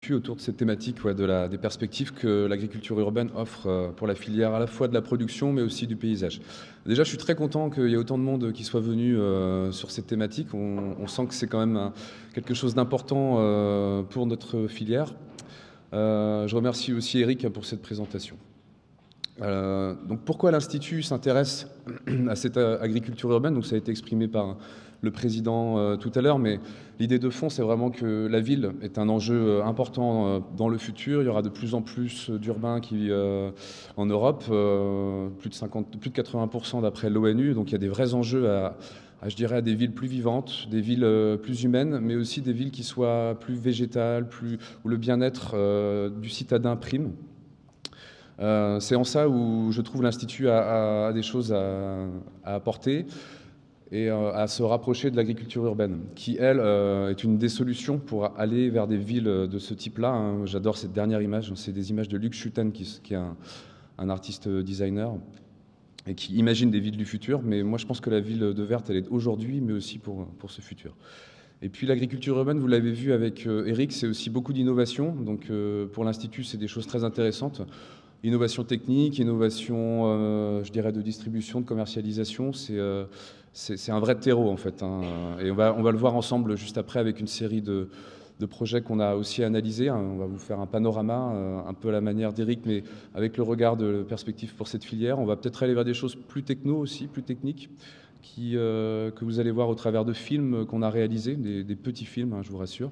autour de cette thématique, ouais, des perspectives que l'agriculture urbaine offre pour la filière à la fois de la production mais aussi du paysage. Déjà, je suis très content qu'il y ait autant de monde qui soit venu sur cette thématique. On sent que c'est quand même quelque chose d'important pour notre filière. Je remercie aussi Eric pour cette présentation. Donc pourquoi l'Institut s'intéresse à cette agriculture urbaine? Donc ça a été exprimé par le président tout à l'heure, mais l'idée de fond, c'est vraiment que la ville est un enjeu important dans le futur. Il y aura de plus en plus d'urbains en Europe, plus de 80% d'après l'ONU. Donc il y a des vrais enjeux je dirais, à des villes plus vivantes, des villes plus humaines, mais aussi des villes qui soient plus végétales, où le bien-être du citadin prime. C'est en ça où je trouve l'Institut a des choses à apporter et à se rapprocher de l'agriculture urbaine, qui, elle, est une des solutions pour aller vers des villes de ce type-là, hein. J'adore cette dernière image, c'est des images de Luc Schutten, qui est un artiste designer, et qui imagine des villes du futur. Mais moi, je pense que la ville de Verte, elle est aujourd'hui, mais aussi pour ce futur. Et puis l'agriculture urbaine, vous l'avez vu avec Eric, c'est aussi beaucoup d'innovation. Donc pour l'Institut, c'est des choses très intéressantes. Innovation technique, innovation, je dirais, de distribution, de commercialisation, c'est un vrai terreau en fait, hein. Et on va le voir ensemble juste après avec une série de projets qu'on a aussi analysés, hein. On va vous faire un panorama, un peu à la manière d'Eric, mais avec le regard de perspective pour cette filière. On va peut-être aller vers des choses plus techno aussi, plus techniques, que vous allez voir au travers de films qu'on a réalisés, des petits films, hein, je vous rassure.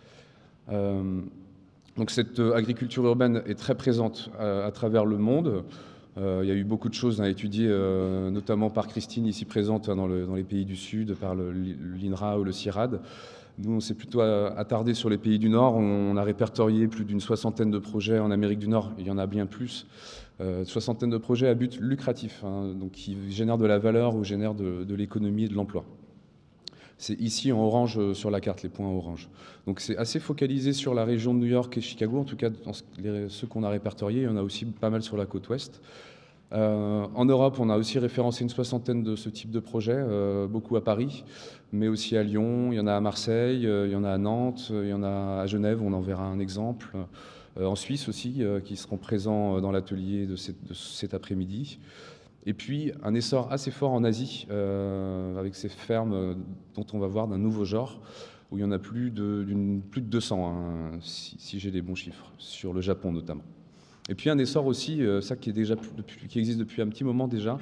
Donc cette agriculture urbaine est très présente à travers le monde. Il y a eu beaucoup de choses à étudier, notamment par Christine, ici présente, hein, dans les pays du Sud, par l'INRA ou le CIRAD. Nous, on s'est plutôt attardé sur les pays du Nord. On a répertorié plus d'une soixantaine de projets en Amérique du Nord. Il y en a bien plus. Soixantaine de projets à but lucratif, hein, donc qui génèrent de la valeur ou génèrent de l'économie et de l'emploi. C'est ici en orange sur la carte, les points orange. Donc c'est assez focalisé sur la région de New York et Chicago, en tout cas dans ceux qu'on a répertoriés. Il y en a aussi pas mal sur la côte ouest. En Europe, on a aussi référencé une soixantaine de ce type de projets, beaucoup à Paris, mais aussi à Lyon, il y en a à Marseille, il y en a à Nantes, il y en a à Genève, on en verra un exemple. En Suisse aussi, qui seront présents dans l'atelier de cet après-midi. Et puis un essor assez fort en Asie, avec ces fermes dont on va voir d'un nouveau genre, où il y en a plus de 200, hein, si j'ai les bons chiffres, sur le Japon notamment. Et puis un essor aussi, ça qui existe depuis un petit moment déjà,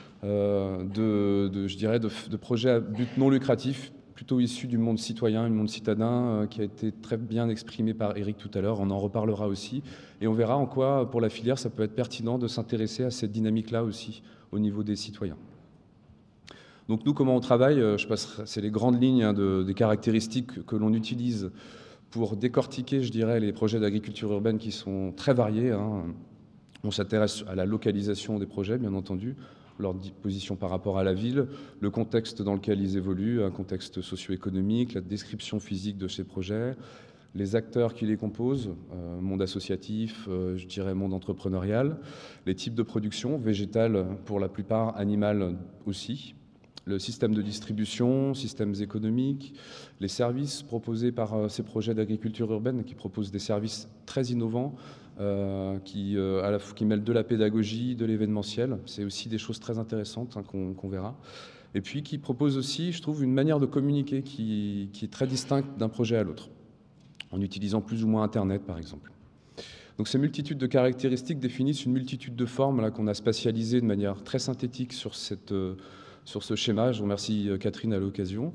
je dirais de projets à but non lucratif, plutôt issus du monde citoyen, du monde citadin, qui a été très bien exprimé par Eric tout à l'heure. On en reparlera aussi. Et on verra en quoi, pour la filière, ça peut être pertinent de s'intéresser à cette dynamique-là aussi, au niveau des citoyens. Donc nous, comment on travaille? C'est les grandes lignes, hein, des caractéristiques que l'on utilise pour décortiquer, je dirais, les projets d'agriculture urbaine qui sont très variés, hein. On s'intéresse à la localisation des projets, bien entendu, leur position par rapport à la ville, le contexte dans lequel ils évoluent, un contexte socio-économique, la description physique de ces projets, les acteurs qui les composent, monde associatif, je dirais monde entrepreneurial, les types de production, végétale pour la plupart, animale aussi, le système de distribution, systèmes économiques, les services proposés par ces projets d'agriculture urbaine qui proposent des services très innovants, qui mêlent de la pédagogie, de l'événementiel. C'est aussi des choses très intéressantes, hein, qu'on verra. Et puis qui proposent aussi, je trouve, une manière de communiquer qui est très distincte d'un projet à l'autre, en utilisant plus ou moins Internet, par exemple. Donc ces multitudes de caractéristiques définissent une multitude de formes là, qu'on a spatialisées de manière très synthétique sur ce schéma. Je vous remercie Catherine à l'occasion.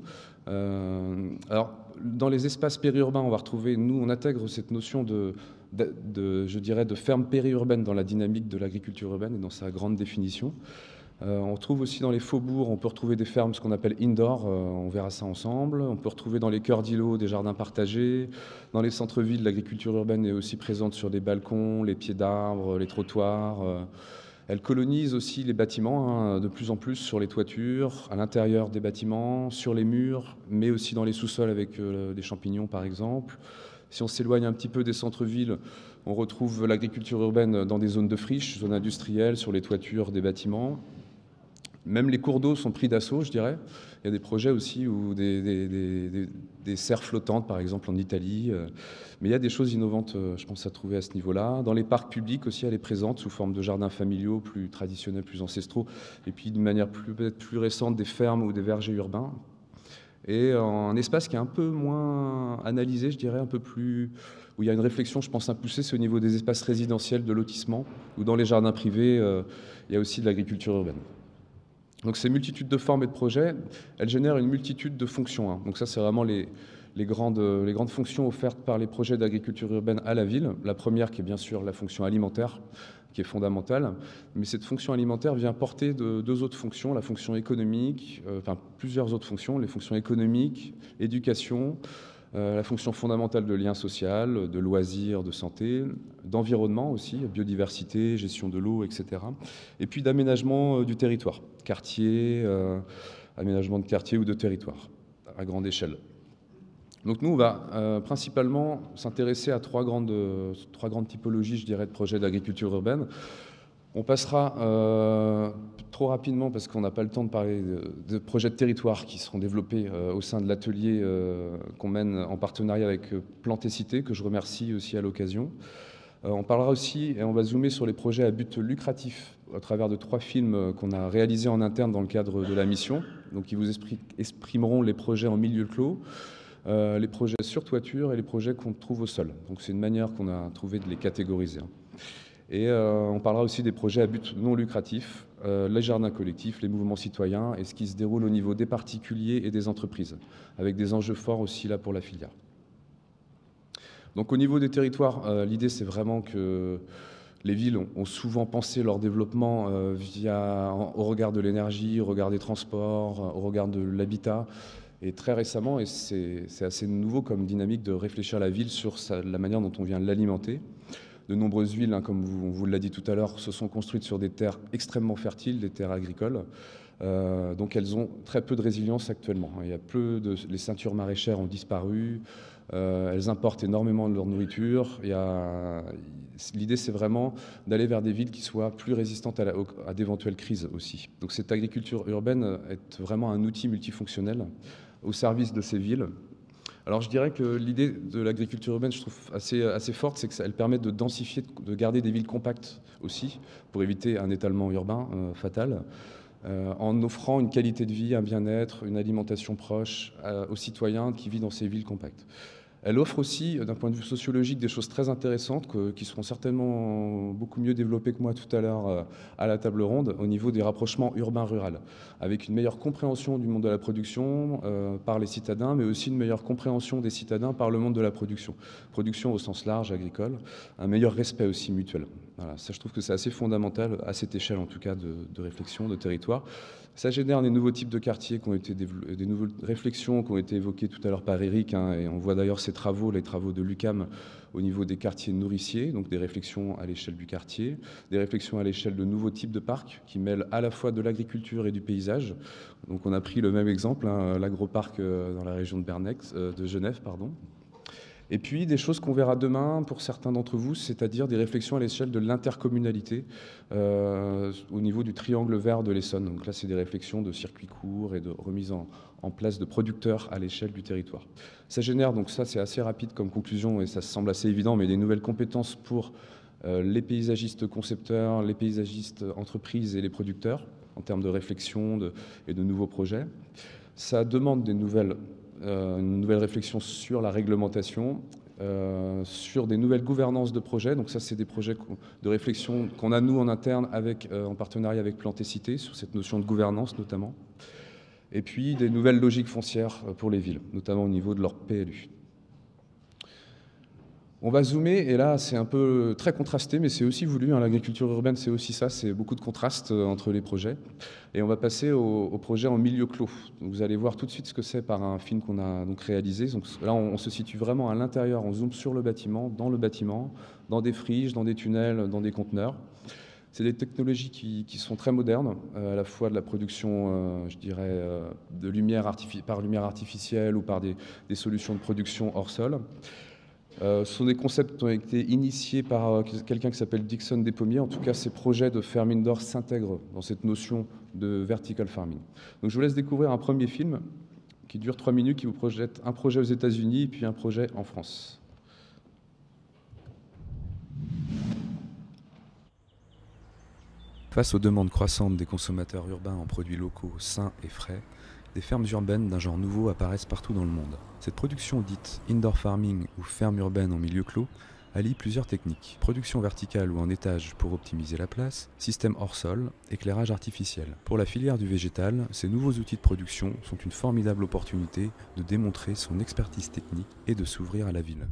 Alors, dans les espaces périurbains, on va retrouver, nous, on intègre cette notion je dirais, de ferme périurbaine dans la dynamique de l'agriculture urbaine et dans sa grande définition. On retrouve aussi dans les faubourgs, on peut retrouver des fermes, ce qu'on appelle indoor, on verra ça ensemble. On peut retrouver dans les cœurs d'îlots des jardins partagés. Dans les centres-villes, l'agriculture urbaine est aussi présente sur des balcons, les pieds d'arbres, les trottoirs. Elle colonise aussi les bâtiments, hein, de plus en plus sur les toitures, à l'intérieur des bâtiments, sur les murs, mais aussi dans les sous-sols avec des champignons par exemple. Si on s'éloigne un petit peu des centres-villes, on retrouve l'agriculture urbaine dans des zones de friche, zones industrielles, sur les toitures des bâtiments. Même les cours d'eau sont pris d'assaut, je dirais. Il y a des projets aussi où des serres flottantes, par exemple en Italie. Mais il y a des choses innovantes, je pense, à trouver à ce niveau-là. Dans les parcs publics aussi, elle est présente sous forme de jardins familiaux plus traditionnels, plus ancestraux. Et puis d'une manière peut-être plus récente, des fermes ou des vergers urbains. Et un espace qui est un peu moins analysé, je dirais, un peu plus, où il y a une réflexion, je pense, impulsée, c'est au niveau des espaces résidentiels, de lotissement, ou dans les jardins privés, il y a aussi de l'agriculture urbaine. Donc ces multitudes de formes et de projets, elles génèrent une multitude de fonctions, hein. Donc ça, c'est vraiment les grandes fonctions offertes par les projets d'agriculture urbaine à la ville. La première qui est bien sûr la fonction alimentaire, qui est fondamentale, mais cette fonction alimentaire vient porter deux autres fonctions, la fonction économique, enfin plusieurs autres fonctions, les fonctions économiques, éducation, la fonction fondamentale de lien social, de loisirs, de santé, d'environnement aussi, biodiversité, gestion de l'eau, etc. Et puis d'aménagement du territoire, quartier, aménagement de quartier ou de territoire, à grande échelle. Donc nous, on va principalement s'intéresser à trois grandes typologies, je dirais, de projets d'agriculture urbaine. On passera trop rapidement, parce qu'on n'a pas le temps de parler de projets de territoire qui seront développés au sein de l'atelier qu'on mène en partenariat avec Plantécité, que je remercie aussi à l'occasion. On parlera aussi, et on va zoomer sur les projets à but lucratif, à travers de 3 films qu'on a réalisés en interne dans le cadre de la mission, donc qui vous exprimeront les projets en milieu clos, les projets sur toiture et les projets qu'on trouve au sol. Donc c'est une manière qu'on a trouvé de les catégoriser. Et on parlera aussi des projets à but non lucratif, les jardins collectifs, les mouvements citoyens et ce qui se déroule au niveau des particuliers et des entreprises, avec des enjeux forts aussi là pour la filière. Donc au niveau des territoires, l'idée c'est vraiment que les villes ont souvent pensé leur développement au regard de l'énergie, au regard des transports, au regard de l'habitat. Et très récemment, et c'est assez nouveau comme dynamique de réfléchir à la ville sur la manière dont on vient l'alimenter. De nombreuses villes, hein, comme on vous l'a dit tout à l'heure, se sont construites sur des terres extrêmement fertiles, des terres agricoles. Donc elles ont très peu de résilience actuellement. Les ceintures maraîchères ont disparu. Elles importent énormément de leur nourriture. L'idée, c'est vraiment d'aller vers des villes qui soient plus résistantes à d'éventuelles crises aussi. Donc cette agriculture urbaine est vraiment un outil multifonctionnel au service de ces villes. Alors je dirais que l'idée de l'agriculture urbaine, je trouve assez forte, c'est qu'elle permet de densifier, de garder des villes compactes aussi, pour éviter un étalement urbain fatal, en offrant une qualité de vie, un bien-être, une alimentation proche aux citoyens qui vivent dans ces villes compactes. Elle offre aussi, d'un point de vue sociologique, des choses très intéressantes qui seront certainement beaucoup mieux développées que moi tout à l'heure à la table ronde au niveau des rapprochements urbain-rural, avec une meilleure compréhension du monde de la production par les citadins, mais aussi une meilleure compréhension des citadins par le monde de la production. Production au sens large, agricole, un meilleur respect aussi mutuel. Voilà, ça, je trouve que c'est assez fondamental, à cette échelle en tout cas, de réflexion, de territoire. Ça génère des nouveaux types de quartiers qui ont été des nouvelles réflexions qui ont été évoquées tout à l'heure par Eric, hein, et on voit d'ailleurs ces travaux, les travaux de l'UQAM au niveau des quartiers nourriciers, donc des réflexions à l'échelle du quartier, des réflexions à l'échelle de nouveaux types de parcs qui mêlent à la fois de l'agriculture et du paysage. Donc on a pris le même exemple, hein, l'agroparc dans la région de Genève, pardon. Et puis des choses qu'on verra demain pour certains d'entre vous, c'est-à-dire des réflexions à l'échelle de l'intercommunalité au niveau du triangle vert de l'Essonne. Donc là, c'est des réflexions de circuits courts et de remise en place de producteurs à l'échelle du territoire. Ça génère, donc ça c'est assez rapide comme conclusion et ça semble assez évident, mais des nouvelles compétences pour les paysagistes concepteurs, les paysagistes entreprises et les producteurs en termes de réflexion et de nouveaux projets. Ça demande une nouvelle réflexion sur la réglementation, sur des nouvelles gouvernances de projets. Donc ça, c'est des projets de réflexion qu'on a, nous, en interne, en partenariat avec Plantécité, sur cette notion de gouvernance, notamment. Et puis, des nouvelles logiques foncières pour les villes, notamment au niveau de leur PLU. On va zoomer, et là, c'est un peu très contrasté, mais c'est aussi voulu, hein, l'agriculture urbaine, c'est aussi ça, c'est beaucoup de contrastes entre les projets. Et on va passer au projet en milieu clos. Donc, vous allez voir tout de suite ce que c'est par un film qu'on a donc réalisé. Donc, là, on se situe vraiment à l'intérieur, on zoome sur le bâtiment, dans des friches, dans des tunnels, dans des conteneurs. C'est des technologies qui sont très modernes, à la fois de la production, je dirais, de lumière par lumière artificielle ou par des solutions de production hors sol. Ce sont des concepts qui ont été initiés par quelqu'un qui s'appelle Dixon Despommiers. En tout cas, ces projets de ferme indoor s'intègrent dans cette notion de vertical farming. Donc je vous laisse découvrir un premier film qui dure 3 minutes, qui vous projette un projet aux États-Unis et puis un projet en France. Face aux demandes croissantes des consommateurs urbains en produits locaux, sains et frais, des fermes urbaines d'un genre nouveau apparaissent partout dans le monde. Cette production dite indoor farming ou ferme urbaine en milieu clos allie plusieurs techniques. Production verticale ou en étage pour optimiser la place, système hors sol, éclairage artificiel. Pour la filière du végétal, ces nouveaux outils de production sont une formidable opportunité de démontrer son expertise technique et de s'ouvrir à la ville.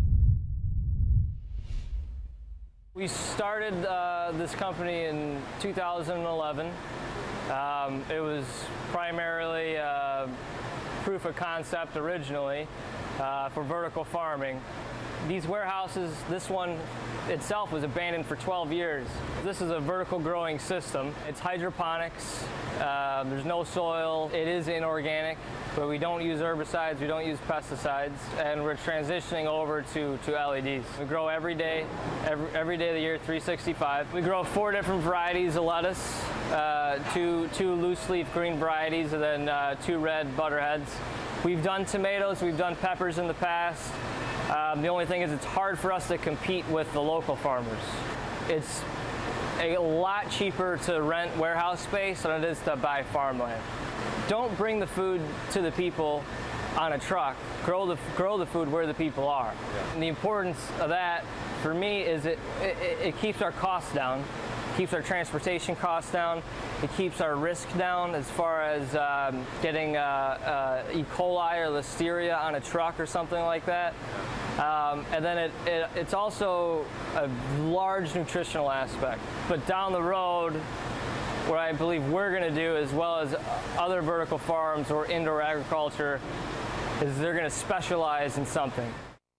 We started this company in 2011. It was primarily proof of concept originally for vertical farming. These warehouses, this one itself was abandoned for 12 years. This is a vertical growing system. It's hydroponics. There's no soil. It is inorganic, but we don't use herbicides, we don't use pesticides, and we're transitioning over to LEDs. We grow every day of the year, 365. We grow 4 different varieties of lettuce, two loose leaf green varieties, and then 2 red butterheads. We've done tomatoes, we've done peppers in the past. The only thing is it's hard for us to compete with the local farmers. It's a lot cheaper to rent warehouse space than it is to buy farmland. Don't bring the food to the people on a truck. Grow the food where the people are. And the importance of that for me is it keeps our costs down, keeps our transportation costs down, it keeps our risk down as far as getting E. coli or listeria on a truck or something like that. And then it's also a large nutritional aspect. But down the road, what I believe we're going to do, as well as other vertical farms or indoor agriculture, is they're going to specialize in something.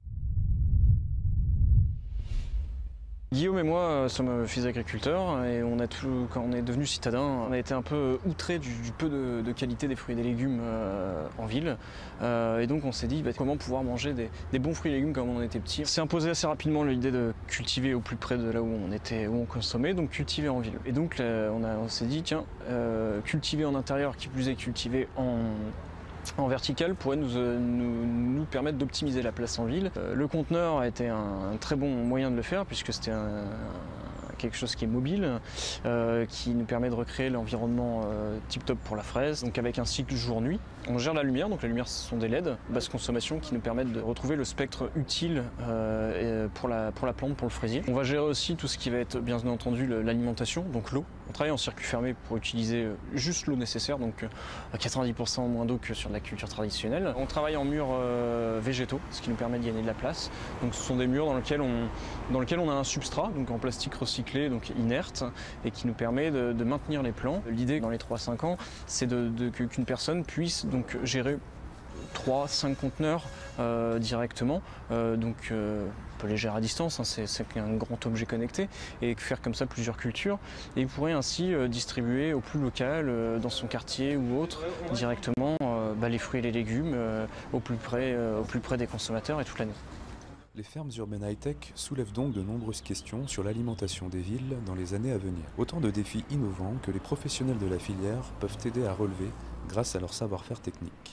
Guillaume et moi sommes fils d'agriculteurs et quand on est devenu citadin, on a été un peu outré du peu de qualité des fruits et des légumes en ville. Et donc on s'est dit comment pouvoir manger des bons fruits et légumes comme on était petit. C'est imposé assez rapidement l'idée de cultiver au plus près de là où on consommait, donc cultiver en ville. Et donc on s'est dit tiens, cultiver en intérieur, qui plus est cultiver en vertical pourrait nous permettre d'optimiser la place en ville. Le conteneur a été un très bon moyen de le faire puisque c'était quelque chose qui est mobile, qui nous permet de recréer l'environnement tip-top pour la fraise, donc avec un cycle jour-nuit. On gère la lumière, donc la lumière ce sont des LED, basse consommation, qui nous permettent de retrouver le spectre utile pour la plante, pour le fraisier. On va gérer aussi tout ce qui va être bien entendu l'alimentation, donc l'eau. On travaille en circuit fermé pour utiliser juste l'eau nécessaire, donc à 90% moins d'eau que sur de la culture traditionnelle. On travaille en murs végétaux, ce qui nous permet de gagner de la place. Donc ce sont des murs dans lesquels on a un substrat, donc en plastique recyclé, donc inerte, et qui nous permet de maintenir les plants. L'idée dans les 3-5 ans, c'est qu'une personne puisse donc gérer 3-5 conteneurs directement, donc on peut les gérer à distance, hein, c'est un grand objet connecté, et faire comme ça plusieurs cultures, et il pourrait ainsi distribuer au plus local, dans son quartier ou autre, directement les fruits et les légumes au plus près des consommateurs et toute l'année. Les fermes urbaines high-tech soulèvent donc de nombreuses questions sur l'alimentation des villes dans les années à venir. Autant de défis innovants que les professionnels de la filière peuvent aider à relever grâce à leur savoir-faire technique.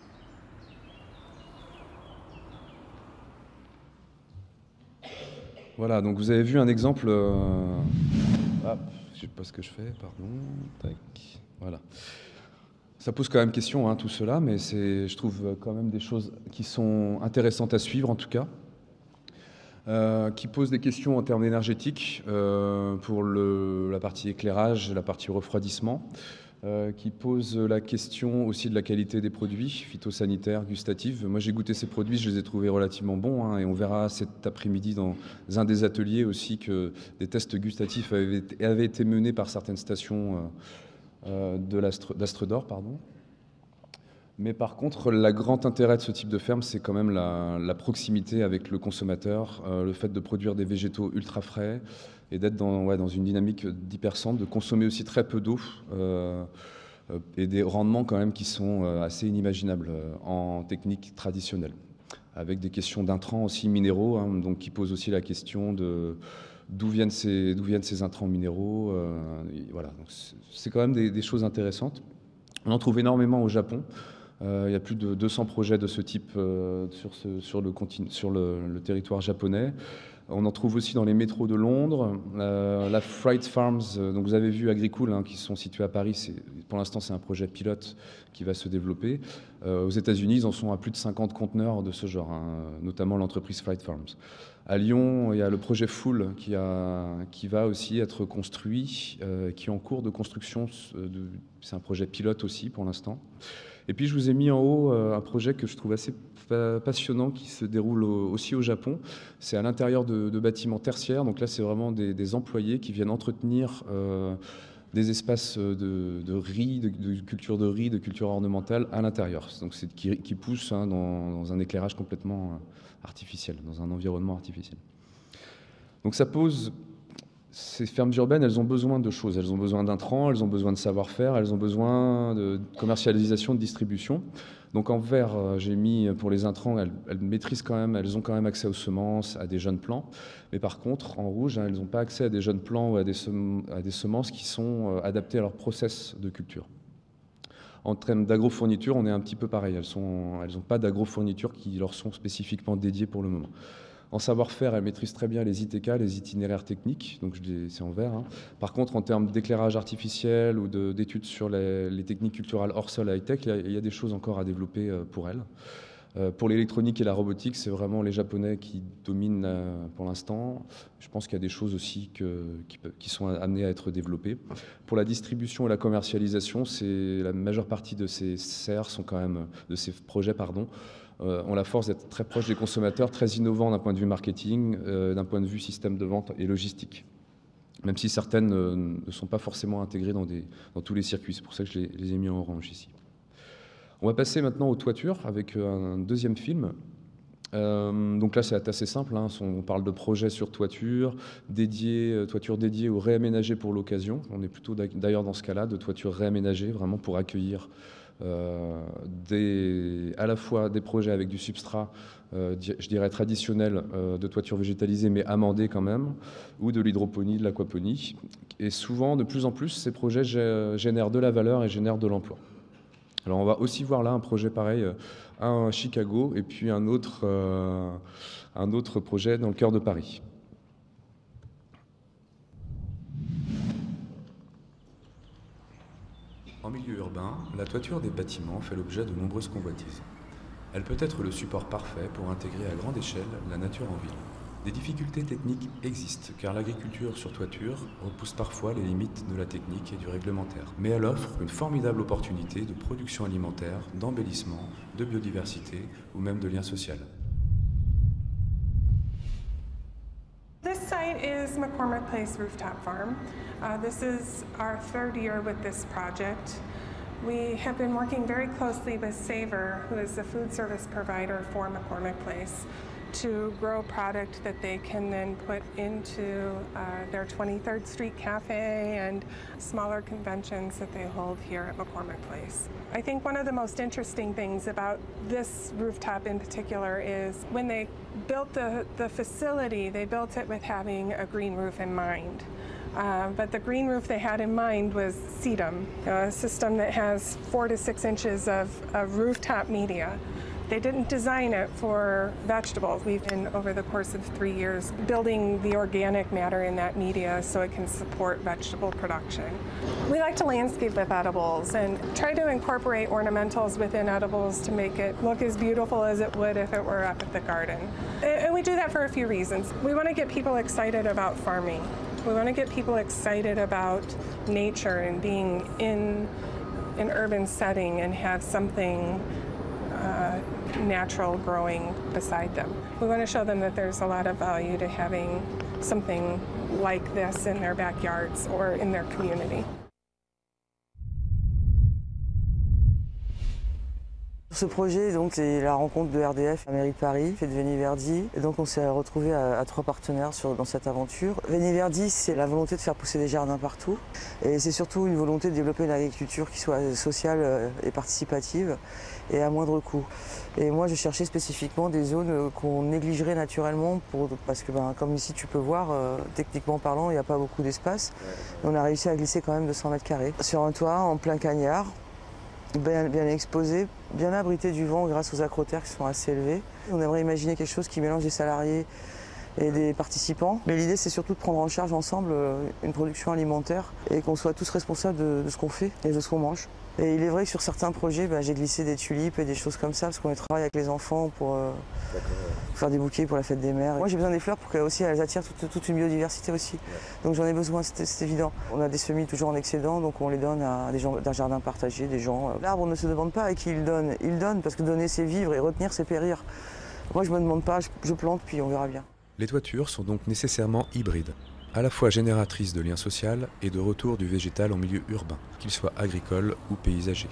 Voilà, donc vous avez vu un exemple. Je sais pas ce que je fais, pardon. Tac, voilà. Ça pose quand même question, hein, tout cela, mais je trouve quand même des choses qui sont intéressantes à suivre, en tout cas. Qui posent des questions en termes énergétiques pour la partie éclairage, la partie refroidissement. Qui pose la question aussi de la qualité des produits phytosanitaires, gustatifs. Moi, j'ai goûté ces produits, je les ai trouvés relativement bons, hein, et on verra cet après-midi dans un des ateliers aussi que des tests gustatifs avaient été menés par certaines stations d'Astre d'Or, pardon. Mais par contre, le grand intérêt de ce type de ferme, c'est quand même la proximité avec le consommateur, le fait de produire des végétaux ultra frais et d'être dans une dynamique d'hypercentre, de consommer aussi très peu d'eau et des rendements quand même qui sont assez inimaginables en technique traditionnelle. avec des questions d'intrants aussi minéraux, hein, donc qui posent aussi la question de d'où viennent ces intrants minéraux. Voilà, c'est quand même des choses intéressantes. On en trouve énormément au Japon. Il y a plus de 200 projets de ce type sur le territoire japonais. On en trouve aussi dans les métros de Londres. La Fright Farms, donc vous avez vu Agricool, hein, qui sont situés à Paris. Pour l'instant, c'est un projet pilote qui va se développer. Aux États-Unis, ils en sont à plus de 50 conteneurs de ce genre, hein, notamment l'entreprise Fright Farms. À Lyon, il y a le projet Full qui va aussi être construit, qui est en cours de construction. C'est un projet pilote aussi pour l'instant. Et puis je vous ai mis en haut un projet que je trouve assez passionnant qui se déroule aussi au Japon. C'est à l'intérieur de bâtiments tertiaires. Donc là, c'est vraiment des employés qui viennent entretenir des espaces de riz, de culture de riz, de culture ornementale à l'intérieur. Donc c'est qui pousse, hein, dans un éclairage complètement artificiel, dans un environnement artificiel. Donc ça pose... Ces fermes urbaines, elles ont besoin de choses. Elles ont besoin d'intrants, elles ont besoin de savoir-faire, elles ont besoin de commercialisation, de distribution. Donc en vert, j'ai mis pour les intrants, elles maîtrisent quand même, elles ont quand même accès aux semences, à des jeunes plants. Mais par contre, en rouge, hein, elles n'ont pas accès à des jeunes plants ou à des semences qui sont adaptées à leur process de culture. En termes d'agrofourniture, on est un petit peu pareil. Elles n'ont pas d'agrofourniture qui leur sont spécifiquement dédiées pour le moment. En savoir-faire, elle maîtrise très bien les ITK, les itinéraires techniques, donc c'est en vert. Hein. Par contre, en termes d'éclairage artificiel ou d'études sur les techniques culturelles hors sol high-tech, il y a des choses encore à développer pour elle. Pour l'électronique et la robotique, c'est vraiment les Japonais qui dominent pour l'instant. Je pense qu'il y a des choses aussi qui sont amenées à être développées. Pour la distribution et la commercialisation, la majeure partie de ces serres sont quand même, de ces projets, ont la force d'être très proches des consommateurs, très innovants d'un point de vue marketing, d'un point de vue système de vente et logistique. Même si certaines ne sont pas forcément intégrées dans tous les circuits. C'est pour ça que je les ai mis en orange ici. On va passer maintenant aux toitures avec un deuxième film. Donc là, c'est assez simple. Hein. On parle de projets sur toitures dédiées ou réaménagées pour l'occasion. On est plutôt d'ailleurs dans ce cas-là de toitures réaménagées, vraiment pour accueillir à la fois des projets avec du substrat, je dirais traditionnel, de toiture végétalisée, mais amendé quand même, ou de l'hydroponie, de l'aquaponie. Et souvent, de plus en plus, ces projets génèrent de la valeur et génèrent de l'emploi. Alors on va aussi voir là un projet pareil, un à Chicago, et puis un autre projet dans le cœur de Paris. En milieu urbain, la toiture des bâtiments fait l'objet de nombreuses convoitises. Elle peut être le support parfait pour intégrer à grande échelle la nature en ville. Des difficultés techniques existent, car l'agriculture sur toiture repousse parfois les limites de la technique et du réglementaire. Mais elle offre une formidable opportunité de production alimentaire, d'embellissement, de biodiversité ou même de lien social. This site is McCormick Place Rooftop Farm. This is our third year with this project. We have been working very closely with Savor, who is the food service provider for McCormick Place, to grow product that they can then put into their 23rd Street Cafe and smaller conventions that they hold here at McCormick Place. I think one of the most interesting things about this rooftop in particular is when they built the facility, they built it with having a green roof in mind. But the green roof they had in mind was sedum, a system that has 4 to 6 inches of rooftop media. They didn't design it for vegetables. We've been, over the course of 3 years, building the organic matter in that media so it can support vegetable production. We like to landscape with edibles and try to incorporate ornamentals within edibles to make it look as beautiful as it would if it were up at the garden. And we do that for a few reasons. We want to get people excited about farming. We want to get people excited about nature and being in an urban setting and have something natural growing beside them. We want to show them that there's a lot of value to having something like this in their backyards or in their community. Ce projet, donc, c'est la rencontre de RDF, la mairie de Paris, et de Veni Verdi. Et donc, on s'est retrouvés à 3 partenaires dans cette aventure. Veni Verdi, c'est la volonté de faire pousser des jardins partout. Et c'est surtout une volonté de développer une agriculture qui soit sociale et participative et à moindre coût. Et moi, je cherchais spécifiquement des zones qu'on négligerait naturellement parce que, comme ici, tu peux voir, techniquement parlant, il n'y a pas beaucoup d'espace. On a réussi à glisser quand même 200 mètres carrés sur un toit en plein cagnard. Bien exposé, bien abrité du vent grâce aux acrotères qui sont assez élevés. On aimerait imaginer quelque chose qui mélange des salariés et des participants. Mais l'idée, c'est surtout de prendre en charge ensemble une production alimentaire et qu'on soit tous responsables de ce qu'on fait et de ce qu'on mange. Et il est vrai que sur certains projets, j'ai glissé des tulipes et des choses comme ça parce qu'on travaille avec les enfants pour faire des bouquets pour la fête des mères. Moi, j'ai besoin des fleurs pour qu'elles aussi elles attirent toute une biodiversité aussi. Donc j'en ai besoin, c'est évident. On a des semis toujours en excédent, donc on les donne à des gens d'un jardin partagé, des gens. L'arbre ne se demande pas à qui il donne. Il donne parce que donner, c'est vivre et retenir, c'est périr. Moi, je me demande pas, je plante, puis on verra bien. Les toitures sont donc nécessairement hybrides, à la fois génératrices de liens sociaux et de retour du végétal en milieu urbain, qu'il soit agricole ou paysager.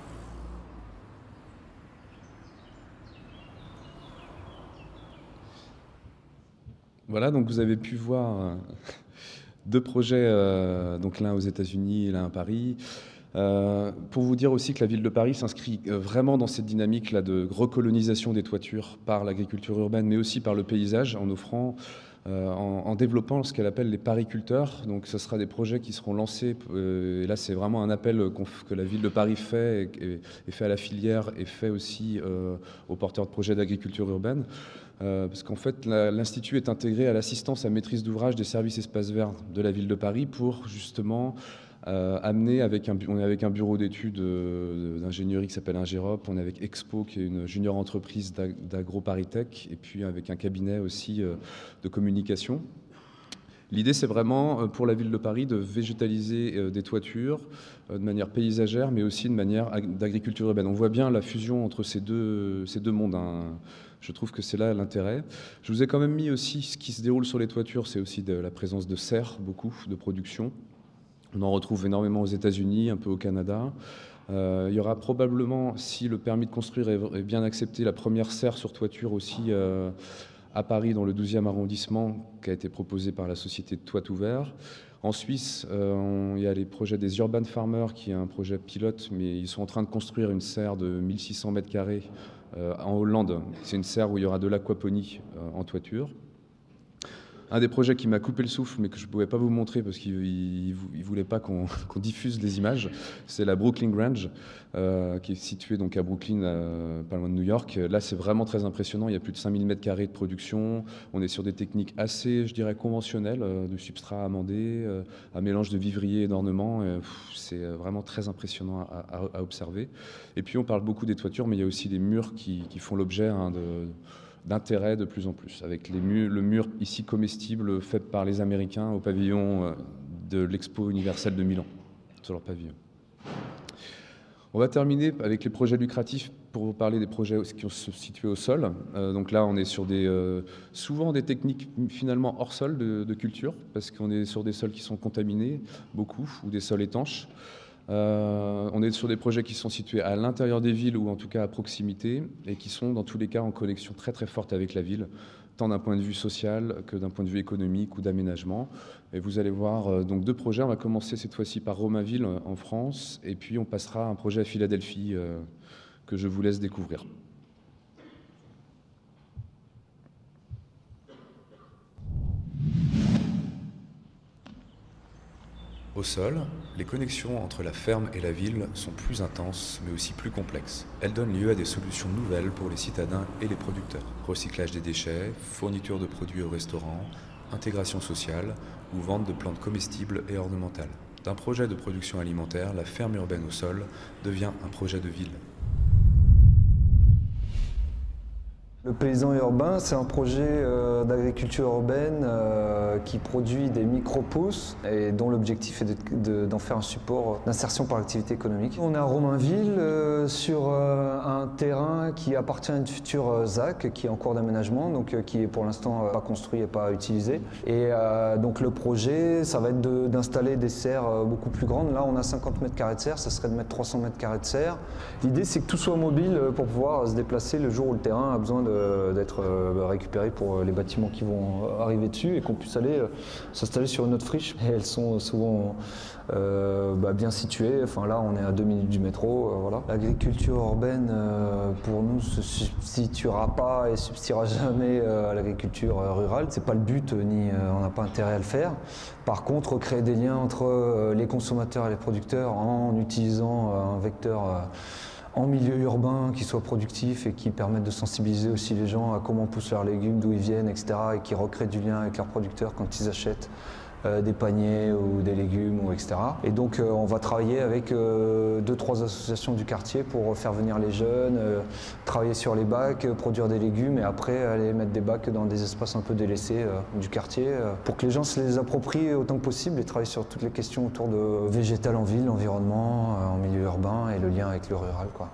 Voilà, donc vous avez pu voir 2 projets, donc l'un aux États-Unis et l'un à Paris. Pour vous dire aussi que la ville de Paris s'inscrit vraiment dans cette dynamique-là de recolonisation des toitures par l'agriculture urbaine, mais aussi par le paysage, en offrant, en développant ce qu'elle appelle les pariculteurs. Donc ce sera des projets qui seront lancés, et là c'est vraiment un appel que la ville de Paris fait, et fait à la filière, et fait aussi aux porteurs de projets d'agriculture urbaine. Parce qu'en fait, l'Institut est intégré à l'assistance à maîtrise d'ouvrage des services espaces verts de la ville de Paris pour justement amener, on est avec un bureau d'études d'ingénierie qui s'appelle Ingérop, on est avec Expo qui est une junior entreprise d'agro-paritech, et puis avec un cabinet aussi de communication. L'idée, c'est vraiment pour la ville de Paris de végétaliser des toitures de manière paysagère, mais aussi de manière d'agriculture urbaine. On voit bien la fusion entre ces deux mondes, hein. Je trouve que c'est là l'intérêt. Je vous ai quand même mis aussi ce qui se déroule sur les toitures, c'est aussi de la présence de serres, beaucoup de production. On en retrouve énormément aux États-Unis, un peu au Canada. Il y aura probablement, si le permis de construire est bien accepté, la première serre sur toiture aussi à Paris, dans le 12e arrondissement, qui a été proposée par la société de Toit Ouvert. En Suisse, il y a les projets des Urban Farmers, qui est un projet pilote, mais ils sont en train de construire une serre de 1600 mètres carrés en Hollande. C'est une serre où il y aura de l'aquaponie en toiture. Un des projets qui m'a coupé le souffle, mais que je ne pouvais pas vous montrer parce qu'il ne voulait pas qu'on diffuse les images, c'est la Brooklyn Grange, qui est située donc à Brooklyn, pas loin de New York. Là, c'est vraiment très impressionnant. Il y a plus de 5000 mètres carrés de production. On est sur des techniques assez, je dirais, conventionnelles, de substrat amendé, à mélange de vivrier et d'ornement. C'est vraiment très impressionnant à observer. Et puis, on parle beaucoup des toitures, mais il y a aussi des murs qui font l'objet d'intérêt de plus en plus, avec le mur ici comestible fait par les Américains au pavillon de l'Expo universelle de Milan, sur leur pavillon. On va terminer avec les projets lucratifs pour vous parler des projets qui sont situés au sol. Donc là, on est sur souvent des techniques finalement hors sol de culture, parce qu'on est sur des sols qui sont contaminés, beaucoup, ou des sols étanches. On est sur des projets qui sont situés à l'intérieur des villes ou en tout cas à proximité et qui sont dans tous les cas en connexion très très forte avec la ville, tant d'un point de vue social que d'un point de vue économique ou d'aménagement. Et vous allez voir donc 2 projets. On va commencer cette fois-ci par Romainville en France et puis on passera à un projet à Philadelphie que je vous laisse découvrir. Au sol, les connexions entre la ferme et la ville sont plus intenses, mais aussi plus complexes. Elles donnent lieu à des solutions nouvelles pour les citadins et les producteurs. Recyclage des déchets, fourniture de produits au restaurant, intégration sociale ou vente de plantes comestibles et ornementales. D'un projet de production alimentaire, la ferme urbaine au sol devient un projet de ville. Le paysan urbain, c'est un projet d'agriculture urbaine qui produit des micro-pousses et dont l'objectif est d'en faire un support d'insertion par l'activité économique. On est à Romainville sur un terrain qui appartient à une future ZAC qui est en cours d'aménagement, donc qui est pour l'instant pas construit et pas utilisé. Et donc le projet, ça va être d'installer des serres beaucoup plus grandes. Là, on a 50 mètres carrés de serre, ça serait de mettre 300 mètres carrés de serre. L'idée, c'est que tout soit mobile pour pouvoir se déplacer le jour où le terrain a besoin d'être récupéré pour les bâtiments qui vont arriver dessus et qu'on puisse aller s'installer sur une autre friche. Et elles sont souvent bien situées. Enfin, là, on est à 2 minutes du métro. Voilà. L'agriculture urbaine, pour nous, ne se substituera pas et substituera jamais à l'agriculture rurale. C'est pas le but, ni on n'a pas intérêt à le faire. Par contre, créer des liens entre les consommateurs et les producteurs en utilisant un vecteur en milieu urbain qui soit productif et qui permette de sensibiliser aussi les gens à comment poussent leurs légumes, d'où ils viennent, etc. et qui recréent du lien avec leurs producteurs quand ils achètent des paniers ou des légumes, etc. Et donc on va travailler avec 2-3 associations du quartier pour faire venir les jeunes, travailler sur les bacs, produire des légumes et après aller mettre des bacs dans des espaces un peu délaissés du quartier pour que les gens se les approprient autant que possible et travailler sur toutes les questions autour de végétal en ville, environnement, en milieu urbain et le lien avec le rural, quoi.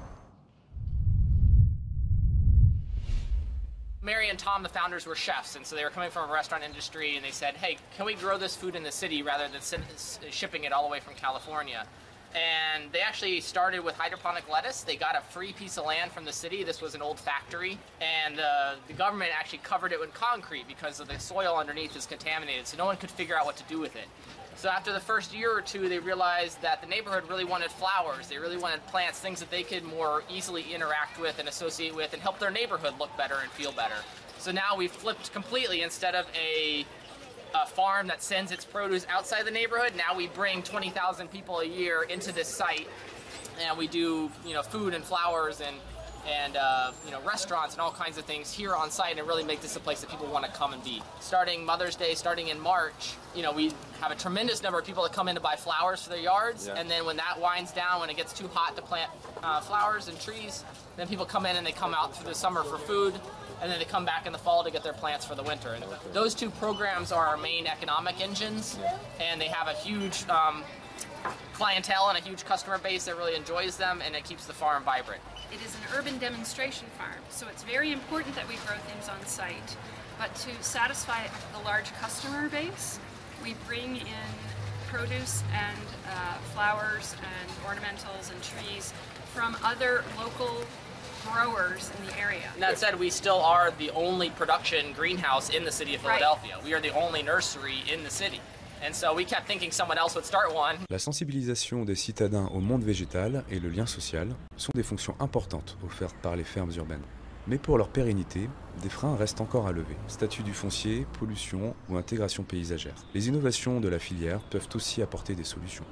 Mary and Tom, the founders, were chefs, and so they were coming from a restaurant industry, and they said, hey, can we grow this food in the city rather than shipping it all the way from California? And they actually started with hydroponic lettuce. They got a free piece of land from the city. This was an old factory, and the government actually covered it with concrete because of the soil underneath is contaminated, so no one could figure out what to do with it. So after the first year or two, they realized that the neighborhood really wanted flowers. They really wanted plants, things that they could more easily interact with and associate with and help their neighborhood look better and feel better. So now we've flipped completely. Instead of a farm that sends its produce outside the neighborhood, now we bring 20,000 people a year into this site, and we do, food and flowers and restaurants and all kinds of things here on site, and really make this a place that people want to come and be. Starting Mother's Day, starting in March, we have a tremendous number of people that come in to buy flowers for their yards, and then when that winds down, when it gets too hot to plant flowers and trees, then people come in and they come out through the summer for food, and then they come back in the fall to get their plants for the winter. And those two programs are our main economic engines, and they have a huge clientele and a huge customer base that really enjoys them, and it keeps the farm vibrant. It is an urban demonstration farm, so it's very important that we grow things on site. But to satisfy the large customer base, we bring in produce and flowers and ornamentals and trees from other local growers in the area. And that said, we still are the only production greenhouse in the city of Philadelphia. Right. We are the only nursery in the city. And so we kept thinking someone else would start one. La sensibilisation des citadins au monde végétal et le lien social sont des fonctions importantes offertes par les fermes urbaines. Mais pour leur pérennité, des freins restent encore à lever. Statut du foncier, pollution ou intégration paysagère. Les innovations de la filière peuvent aussi apporter des solutions.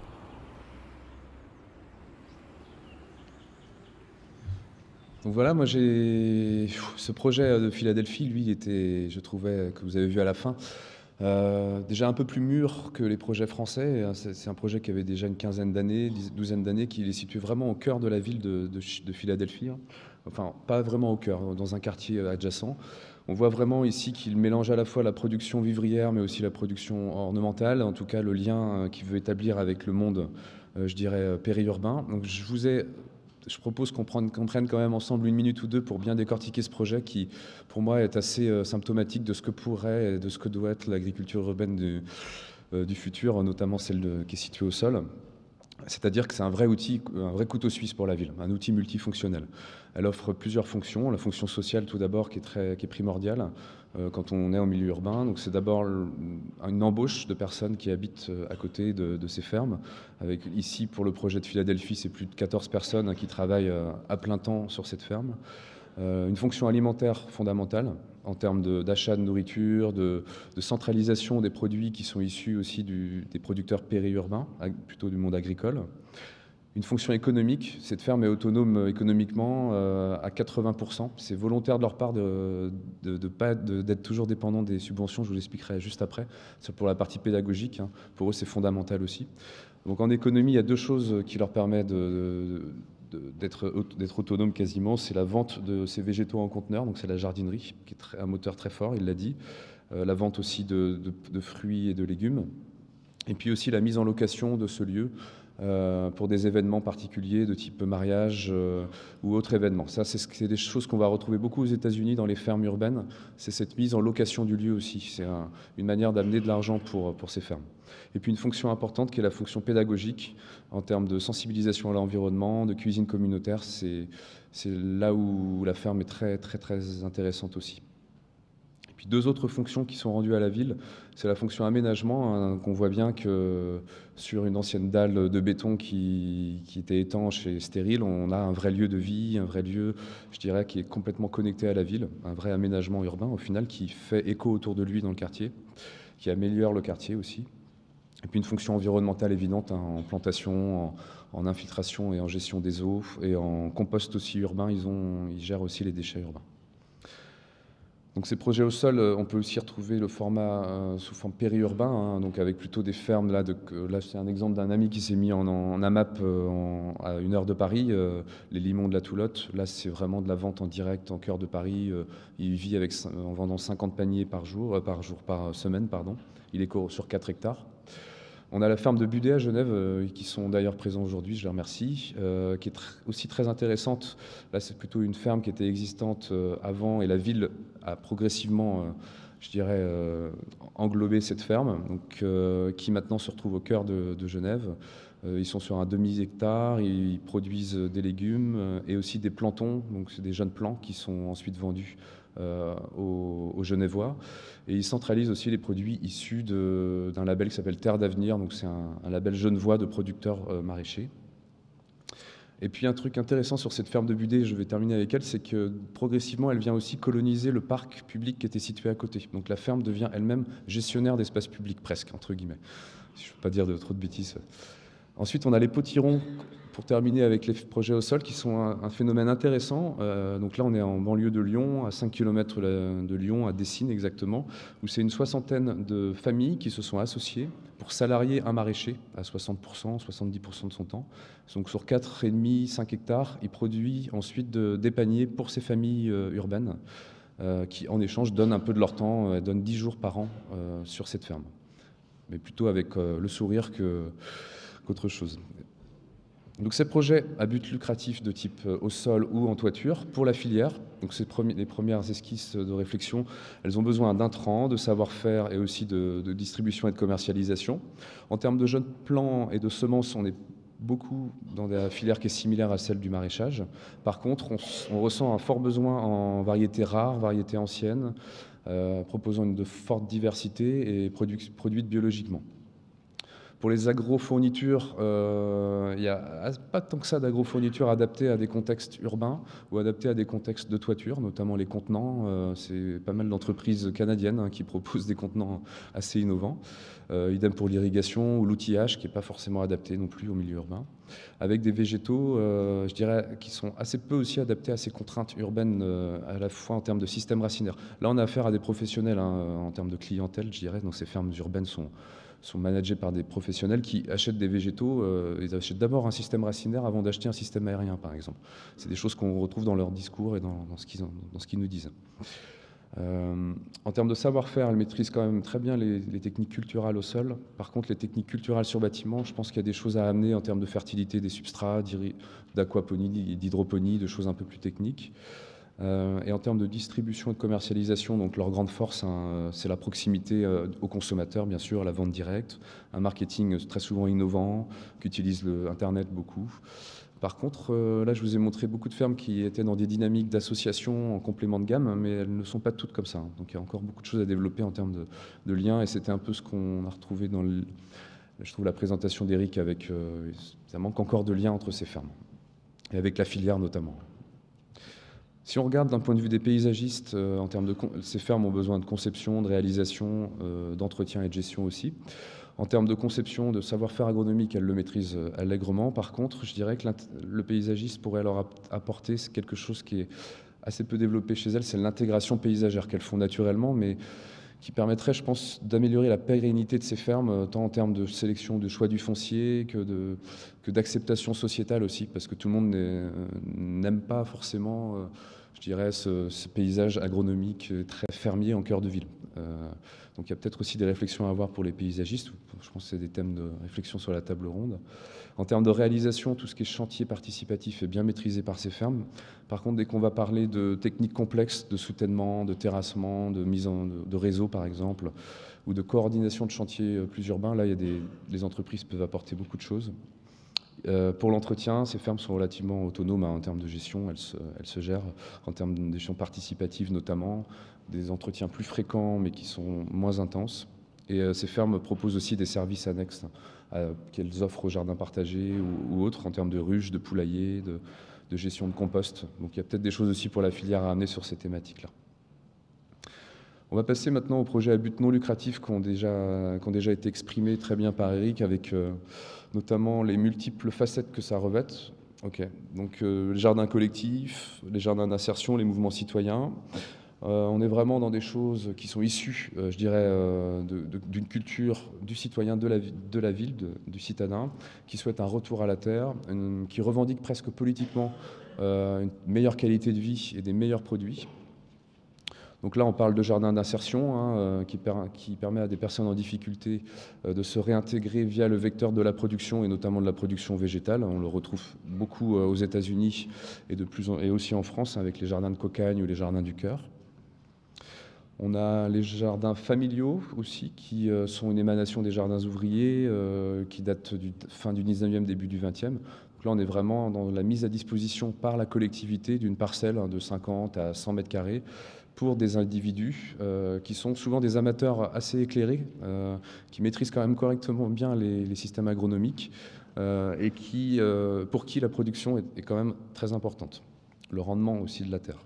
Donc voilà, moi j'ai ce projet de Philadelphie, lui, était, je trouvais, que vous avez vu à la fin, déjà un peu plus mûr que les projets français. C'est un projet qui avait déjà une quinzaine d'années, douzaine d'années, qui est situé vraiment au cœur de la ville de Philadelphie. Enfin, pas vraiment au cœur, dans un quartier adjacent. On voit vraiment ici qu'il mélange à la fois la production vivrière, mais aussi la production ornementale, en tout cas le lien qu'il veut établir avec le monde, je dirais, périurbain. Donc je propose qu'on prenne quand même ensemble une minute ou deux pour bien décortiquer ce projet qui, pour moi, est assez symptomatique de ce que pourrait et de ce que doit être l'agriculture urbaine du futur, notamment celle qui est située au sol. C'est-à-dire que c'est un vrai outil, un vrai couteau suisse pour la ville, un outil multifonctionnel. Elle offre plusieurs fonctions. La fonction sociale, tout d'abord, qui est primordiale quand on est en milieu urbain. Donc, c'est d'abord une embauche de personnes qui habitent à côté de ces fermes. Avec, ici, pour le projet de Philadelphie, c'est plus de 14 personnes qui travaillent à plein temps sur cette ferme. Une fonction alimentaire fondamentale en termes d'achat de nourriture, de centralisation des produits qui sont issus aussi des producteurs périurbains, plutôt du monde agricole. Une fonction économique, cette ferme est autonome économiquement à 80%. C'est volontaire de leur part d'être toujours dépendant des subventions, je vous l'expliquerai juste après. C'est pour la partie pédagogique, pour eux c'est fondamental aussi. Donc en économie, il y a deux choses qui leur permettent d'être autonome quasiment. C'est la vente de ces végétaux en conteneurs, donc c'est la jardinerie, qui est un moteur très fort, il l'a dit. la vente aussi de fruits et de légumes, et puis aussi la mise en location de ce lieu pour des événements particuliers de type mariage ou autres événements. Ça, c'est des choses qu'on va retrouver beaucoup aux États-Unis dans les fermes urbaines. C'est cette mise en location du lieu aussi. C'est une manière d'amener de l'argent pour ces fermes. Et puis une fonction importante qui est la fonction pédagogique en termes de sensibilisation à l'environnement, de cuisine communautaire. C'est là où la ferme est très, très, très intéressante aussi. Puis deux autres fonctions qui sont rendues à la ville, c'est la fonction aménagement, hein, qu'on voit bien que sur une ancienne dalle de béton qui était étanche et stérile, on a un vrai lieu de vie, un vrai lieu, je dirais, qui est complètement connecté à la ville, un vrai aménagement urbain au final qui fait écho autour de lui dans le quartier, qui améliore le quartier aussi. Et puis une fonction environnementale évidente, hein, en plantation, en infiltration et en gestion des eaux, et en compost aussi urbain, ils gèrent aussi les déchets urbains. Donc ces projets au sol, on peut aussi retrouver le format sous forme périurbain, hein, donc avec plutôt des fermes. Là, c'est un exemple d'un ami qui s'est mis en AMAP à 1 heure de Paris, les Limons de la Toulotte. Là, c'est vraiment de la vente en direct en cœur de Paris. Il vit en vendant 50 paniers par semaine. Il est sur 4 hectares. On a la ferme de Budet à Genève, qui sont d'ailleurs présents aujourd'hui, je les remercie, qui est aussi très intéressante. Là, c'est plutôt une ferme qui était existante avant, et la ville a progressivement, je dirais, englobé cette ferme, donc, qui maintenant se retrouve au cœur de Genève. Ils sont sur un demi-hectare, ils produisent des légumes et aussi des plantons, donc c'est des jeunes plants qui sont ensuite vendus aux Genevois. Et ils centralisent aussi les produits issus d'un label qui s'appelle Terre d'Avenir, donc c'est un label genevois de producteurs maraîchers. Et puis un truc intéressant sur cette ferme de Budet, je vais terminer avec elle, c'est que progressivement elle vient aussi coloniser le parc public qui était situé à côté. Donc la ferme devient elle-même gestionnaire d'espace public presque, entre guillemets, si je ne veux pas dire trop de bêtises. Ensuite, on a les potirons, pour terminer avec les projets au sol, qui sont un phénomène intéressant. Donc là, on est en banlieue de Lyon, à 5 km de Lyon, à Dessines exactement, où c'est une 60aine de familles qui se sont associées pour salarier un maraîcher à 60%, 70% de son temps. Donc sur 4,5, 5 hectares, il produit ensuite des paniers pour ces familles urbaines, qui en échange donnent un peu de leur temps, donnent 10 jours par an sur cette ferme. Mais plutôt avec le sourire qu'autre chose. Donc ces projets à but lucratif de type au sol ou en toiture pour la filière, donc les premières esquisses de réflexion, elles ont besoin d'intrants, de savoir-faire et aussi de distribution et de commercialisation. En termes de jeunes plants et de semences, on est beaucoup dans la filière qui est similaire à celle du maraîchage. Par contre, on ressent un fort besoin en variétés rares, variétés anciennes, proposant une forte diversité et produites biologiquement. Pour les agrofournitures, il n'y a pas tant que ça d'agrofournitures adaptées à des contextes urbains ou adaptées à des contextes de toiture, notamment les contenants. C'est pas mal d'entreprises canadiennes qui proposent des contenants assez innovants. Idem pour l'irrigation ou l'outillage, qui n'est pas forcément adapté non plus au milieu urbain. Avec des végétaux, je dirais, qui sont assez peu aussi adaptés à ces contraintes urbaines, à la fois en termes de système racinaire. Là, on a affaire à des professionnels, hein, en termes de clientèle, je dirais. Donc ces fermes urbaines sont managés par des professionnels qui achètent des végétaux. Ils achètent d'abord un système racinaire avant d'acheter un système aérien, par exemple. C'est des choses qu'on retrouve dans leur discours et dans ce qu'ils nous disent. En termes de savoir-faire, elles maîtrisent quand même très bien les techniques culturales au sol. Par contre, les techniques culturales sur bâtiment, je pense qu'il y a des choses à amener en termes de fertilité des substrats, d'aquaponie, d'hydroponie, de choses un peu plus techniques. Et en termes de distribution et de commercialisation, donc leur grande force, hein, c'est la proximité aux consommateurs, bien sûr, la vente directe, un marketing très souvent innovant, qui utilise Internet beaucoup. Par contre, là, je vous ai montré beaucoup de fermes qui étaient dans des dynamiques d'association en complément de gamme, mais elles ne sont pas toutes comme ça. Hein. Donc il y a encore beaucoup de choses à développer en termes de liens, et c'était un peu ce qu'on a retrouvé dans je trouve la présentation d'Éric avec... ça manque encore de liens entre ces fermes, et avec la filière notamment. Si on regarde d'un point de vue des paysagistes, en termes ces fermes ont besoin de conception, de réalisation, d'entretien et de gestion aussi. En termes de conception, de savoir-faire agronomique, elles le maîtrisent allègrement. Par contre, je dirais que le paysagiste pourrait leur apporter quelque chose qui est assez peu développé chez elles, c'est l'intégration paysagère qu'elles font naturellement, mais qui permettrait, je pense, d'améliorer la pérennité de ces fermes, tant en termes de sélection, de choix du foncier, que d'acceptation sociétale aussi, parce que tout le monde n'aime pas forcément je dirais, ce paysage agronomique très fermier en cœur de ville. Donc il y a peut-être aussi des réflexions à avoir pour les paysagistes. Je pense que c'est des thèmes de réflexion sur la table ronde. En termes de réalisation, tout ce qui est chantier participatif est bien maîtrisé par ces fermes. Par contre, dès qu'on va parler de techniques complexes, de soutènement, de terrassement, de mise de réseau par exemple, ou de coordination de chantiers plus urbains, là, les entreprises peuvent apporter beaucoup de choses. Pour l'entretien, ces fermes sont relativement autonomes en termes de gestion. Elles se gèrent en termes de gestion participative notamment, des entretiens plus fréquents mais qui sont moins intenses. Et ces fermes proposent aussi des services annexes qu'elles offrent aux jardins partagés ou autres en termes de ruches, de poulaillers, de gestion de compost. Donc il y a peut-être des choses aussi pour la filière à amener sur ces thématiques-là. On va passer maintenant aux projets à but non lucratif qui ont déjà été exprimés très bien par Eric, avec notamment les multiples facettes que ça revêt. Donc les jardins collectifs, les jardins d'insertion, les mouvements citoyens. On est vraiment dans des choses qui sont issues, je dirais, d'une culture du citoyen de la ville, du citadin, qui souhaite un retour à la terre, qui revendique presque politiquement une meilleure qualité de vie et des meilleurs produits. Donc là, on parle de jardin d'insertion qui permet à des personnes en difficulté de se réintégrer via le vecteur de la production et notamment de la production végétale. On le retrouve beaucoup aux États-Unis et aussi en France avec les jardins de Cocagne ou les jardins du Cœur. On a les jardins familiaux aussi qui sont une émanation des jardins ouvriers qui datent fin du 19e, début du 20e. Donc là, on est vraiment dans la mise à disposition par la collectivité d'une parcelle de 50 à 100 mètres carrés pour des individus qui sont souvent des amateurs assez éclairés, qui maîtrisent quand même correctement bien les systèmes agronomiques et pour qui la production est quand même très importante. Le rendement aussi de la terre.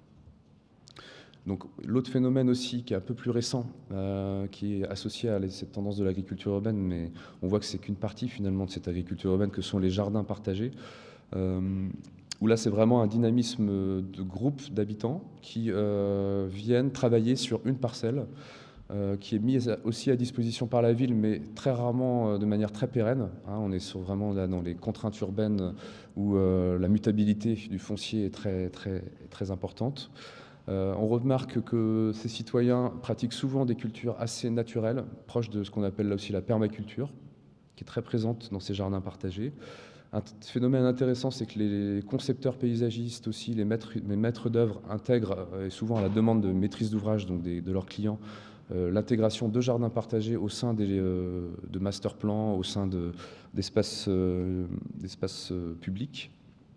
Donc l'autre phénomène aussi qui est un peu plus récent, qui est associé à cette tendance de l'agriculture urbaine, mais on voit que c'est qu'une partie finalement de cette agriculture urbaine, que sont les jardins partagés, où là c'est vraiment un dynamisme de groupes d'habitants qui viennent travailler sur une parcelle, qui est mise aussi à disposition par la ville, mais très rarement de manière très pérenne. On est vraiment là dans les contraintes urbaines où la mutabilité du foncier est très, très, très importante. On remarque que ces citoyens pratiquent souvent des cultures assez naturelles, proches de ce qu'on appelle là aussi la permaculture, qui est très présente dans ces jardins partagés. Un phénomène intéressant, c'est que les concepteurs paysagistes aussi, les maîtres d'œuvre intègrent, et souvent à la demande de maîtrise d'ouvrage donc de leurs clients, l'intégration de jardins partagés au sein de master plans, au sein d'espaces publics.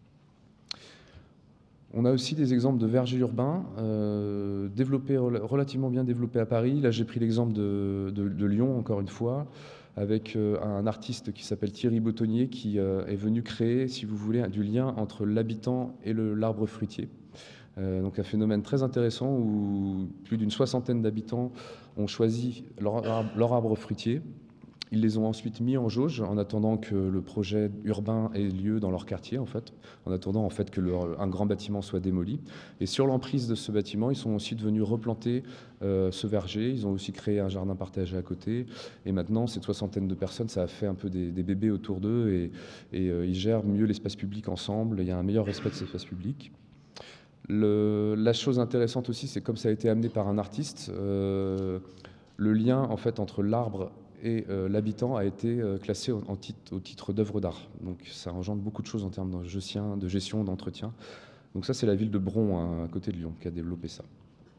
On a aussi des exemples de vergers urbains relativement bien développés à Paris. Là, j'ai pris l'exemple de Lyon, encore une fois, avec un artiste qui s'appelle Thierry Bottonnier, qui est venu créer, si vous voulez, du lien entre l'habitant et l'arbre fruitier. Donc un phénomène très intéressant où plus d'une 60aine d'habitants ont choisi leur arbre fruitier. Ils les ont ensuite mis en jauge en attendant que le projet urbain ait lieu dans leur quartier, en fait, en attendant en fait que un grand bâtiment soit démoli. Et sur l'emprise de ce bâtiment, ils sont aussi venus replanter ce verger. Ils ont aussi créé un jardin partagé à côté. Et maintenant, cette 60aine de personnes, ça a fait un peu des bébés autour d'eux et ils gèrent mieux l'espace public ensemble. Il y a un meilleur respect de cet espace public. La chose intéressante aussi, c'est comme ça a été amené par un artiste, le lien en fait entre l'arbre et l'habitant a été classé au titre d'œuvre d'art. Donc ça engendre beaucoup de choses en termes de gestion, d'entretien. Donc ça, c'est la ville de Bron, à côté de Lyon, qui a développé ça.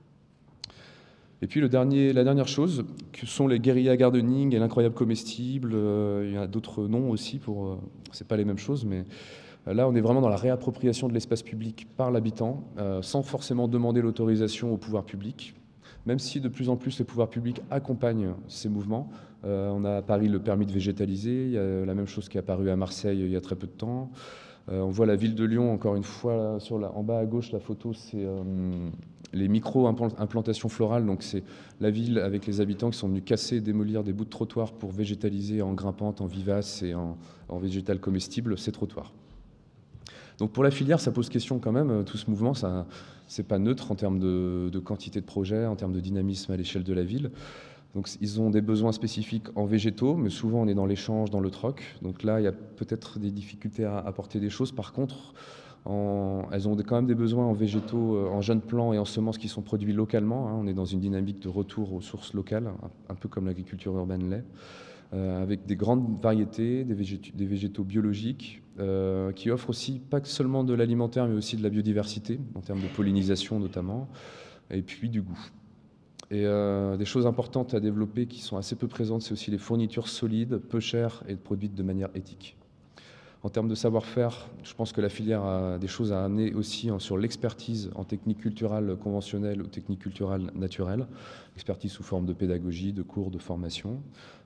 Et puis la dernière chose, que sont les guérilla gardening et l'incroyable comestible. Il y a d'autres noms aussi, c'est pas les mêmes choses, mais là, on est vraiment dans la réappropriation de l'espace public par l'habitant, sans forcément demander l'autorisation au pouvoir public. Même si de plus en plus les pouvoirs publics accompagnent ces mouvements. On a à Paris le permis de végétaliser, il y a la même chose qui est apparue à Marseille il y a très peu de temps. On voit la ville de Lyon, encore une fois, en bas à gauche, la photo, c'est les micro-implantations florales. Donc c'est la ville avec les habitants qui sont venus casser et démolir des bouts de trottoirs pour végétaliser en grimpante, en vivace et en végétal comestible ces trottoirs. Donc pour la filière, ça pose question quand même, tout ce mouvement, c'est pas neutre en termes de quantité de projets, en termes de dynamisme à l'échelle de la ville. Donc ils ont des besoins spécifiques en végétaux, mais souvent on est dans l'échange, dans le troc. Donc là, il y a peut-être des difficultés à apporter des choses. Par contre, Elles ont quand même des besoins en végétaux, en jeunes plants et en semences qui sont produits localement. On est dans une dynamique de retour aux sources locales, un peu comme l'agriculture urbaine l'est, avec des grandes variétés, des végétaux biologiques, qui offrent aussi pas seulement de l'alimentaire, mais aussi de la biodiversité, en termes de pollinisation notamment, et puis du goût. Et des choses importantes à développer qui sont assez peu présentes, c'est aussi les fournitures solides, peu chères et produites de manière éthique. En termes de savoir-faire, je pense que la filière a des choses à amener aussi sur l'expertise en technique culturelle conventionnelle ou technique culturelle naturelle, expertise sous forme de pédagogie, de cours, de formation.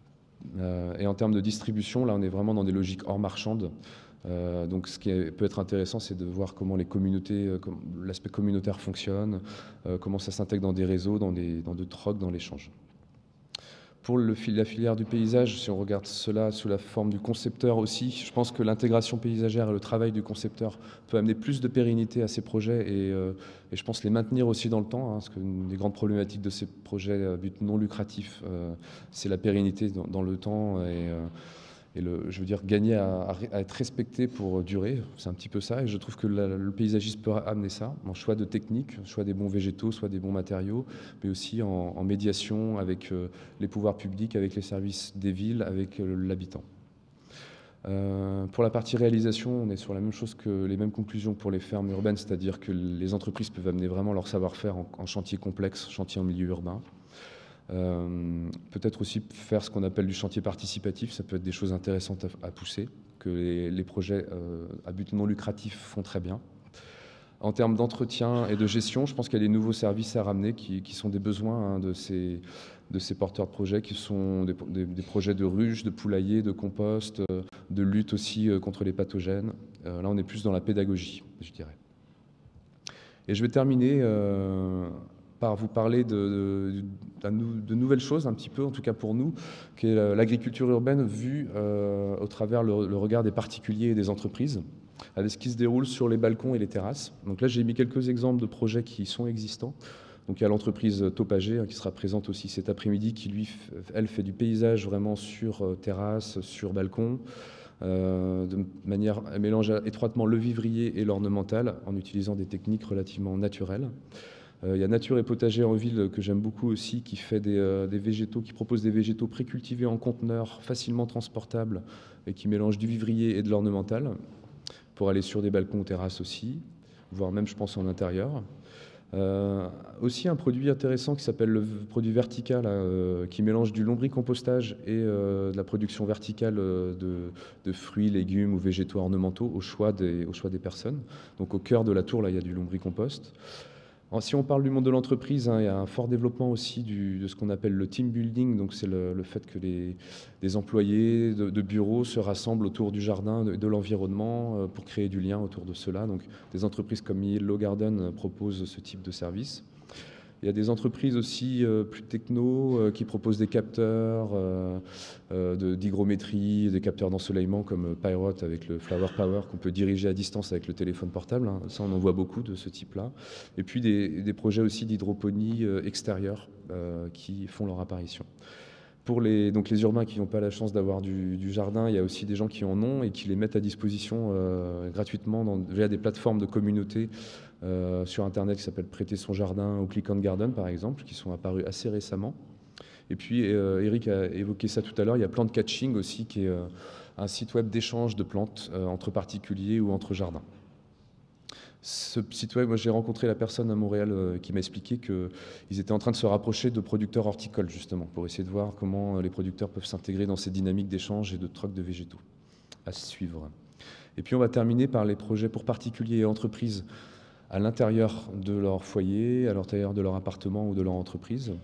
Et en termes de distribution, là on est vraiment dans des logiques hors marchandes. Donc ce qui peut être intéressant, c'est de voir comment les communautés, l'aspect communautaire fonctionne, comment ça s'intègre dans des réseaux, dans de trocs, dans l'échange. Pour la filière du paysage, si on regarde cela sous la forme du concepteur aussi, je pense que l'intégration paysagère et le travail du concepteur peut amener plus de pérennité à ces projets et je pense les maintenir aussi dans le temps, parce qu'une des grandes problématiques de ces projets à but non lucratif, c'est la pérennité dans le temps je veux dire, gagner à être respecté pour durer, c'est un petit peu ça. Et je trouve que le paysagisme peut amener ça, en choix de techniques, choix des bons végétaux, soit des bons matériaux, mais aussi en médiation avec les pouvoirs publics, avec les services des villes, avec l'habitant. Pour la partie réalisation, on est sur la même chose que les mêmes conclusions pour les fermes urbaines, c'est-à-dire que les entreprises peuvent amener vraiment leur savoir-faire en chantier complexe, chantier en milieu urbain. Peut-être aussi faire ce qu'on appelle du chantier participatif, ça peut être des choses intéressantes à pousser, que les projets à but non lucratif font très bien. En termes d'entretien et de gestion, je pense qu'il y a des nouveaux services à ramener qui sont des besoins de ces porteurs de projets, qui sont des projets de ruches, de poulaillers, de compost, de lutte aussi contre les pathogènes. Là, on est plus dans la pédagogie, je dirais. Et je vais terminer par vous parler de nouvelles choses, un petit peu, en tout cas pour nous, qui est l'agriculture urbaine vue au travers le regard des particuliers et des entreprises, avec ce qui se déroule sur les balcons et les terrasses. Donc là, j'ai mis quelques exemples de projets qui sont existants. Donc il y a l'entreprise Topager qui sera présente aussi cet après-midi, qui elle fait du paysage vraiment sur terrasse, sur balcon, de manière à mélanger étroitement le vivrier et l'ornemental en utilisant des techniques relativement naturelles. Il y a Nature et Potager en ville que j'aime beaucoup aussi, qui fait des végétaux, qui propose des végétaux précultivés en conteneurs, facilement transportables et qui mélange du vivrier et de l'ornemental pour aller sur des balcons ou terrasses aussi, voire même je pense en intérieur. Aussi un produit intéressant qui s'appelle le produit Vertica, qui mélange du lombricompostage et de la production verticale de fruits, légumes ou végétaux ornementaux au choix des personnes. Donc au cœur de la tour, là, il y a du lombricompost. Si on parle du monde de l'entreprise, il y a un fort développement aussi de ce qu'on appelle le team building. Donc c'est le fait que des employés de bureaux se rassemblent autour du jardin, de l'environnement pour créer du lien autour de cela. Donc des entreprises comme Yellow Garden proposent ce type de service. Il y a des entreprises aussi plus techno qui proposent des capteurs d'hygrométrie, des capteurs d'ensoleillement comme Pyrot avec le Flower Power qu'on peut diriger à distance avec le téléphone portable. Ça, on en voit beaucoup de ce type-là. Et puis des projets aussi d'hydroponie extérieure qui font leur apparition. Pour les urbains qui n'ont pas la chance d'avoir du jardin, il y a aussi des gens qui en ont et qui les mettent à disposition gratuitement via des plateformes de communauté sur Internet qui s'appellent Prêter son jardin ou Click on Garden par exemple, qui sont apparus assez récemment. Et puis Eric a évoqué ça tout à l'heure, il y a Plant Catching aussi qui est un site web d'échange de plantes entre particuliers ou entre jardins. Ce site web, moi j'ai rencontré la personne à Montréal qui m'a expliqué qu'ils étaient en train de se rapprocher de producteurs horticoles justement, pour essayer de voir comment les producteurs peuvent s'intégrer dans ces dynamiques d'échange et de troc de végétaux à suivre. Et puis on va terminer par les projets pour particuliers et entreprises à l'intérieur de leur foyer, à l'intérieur de leur appartement ou de leur entreprise.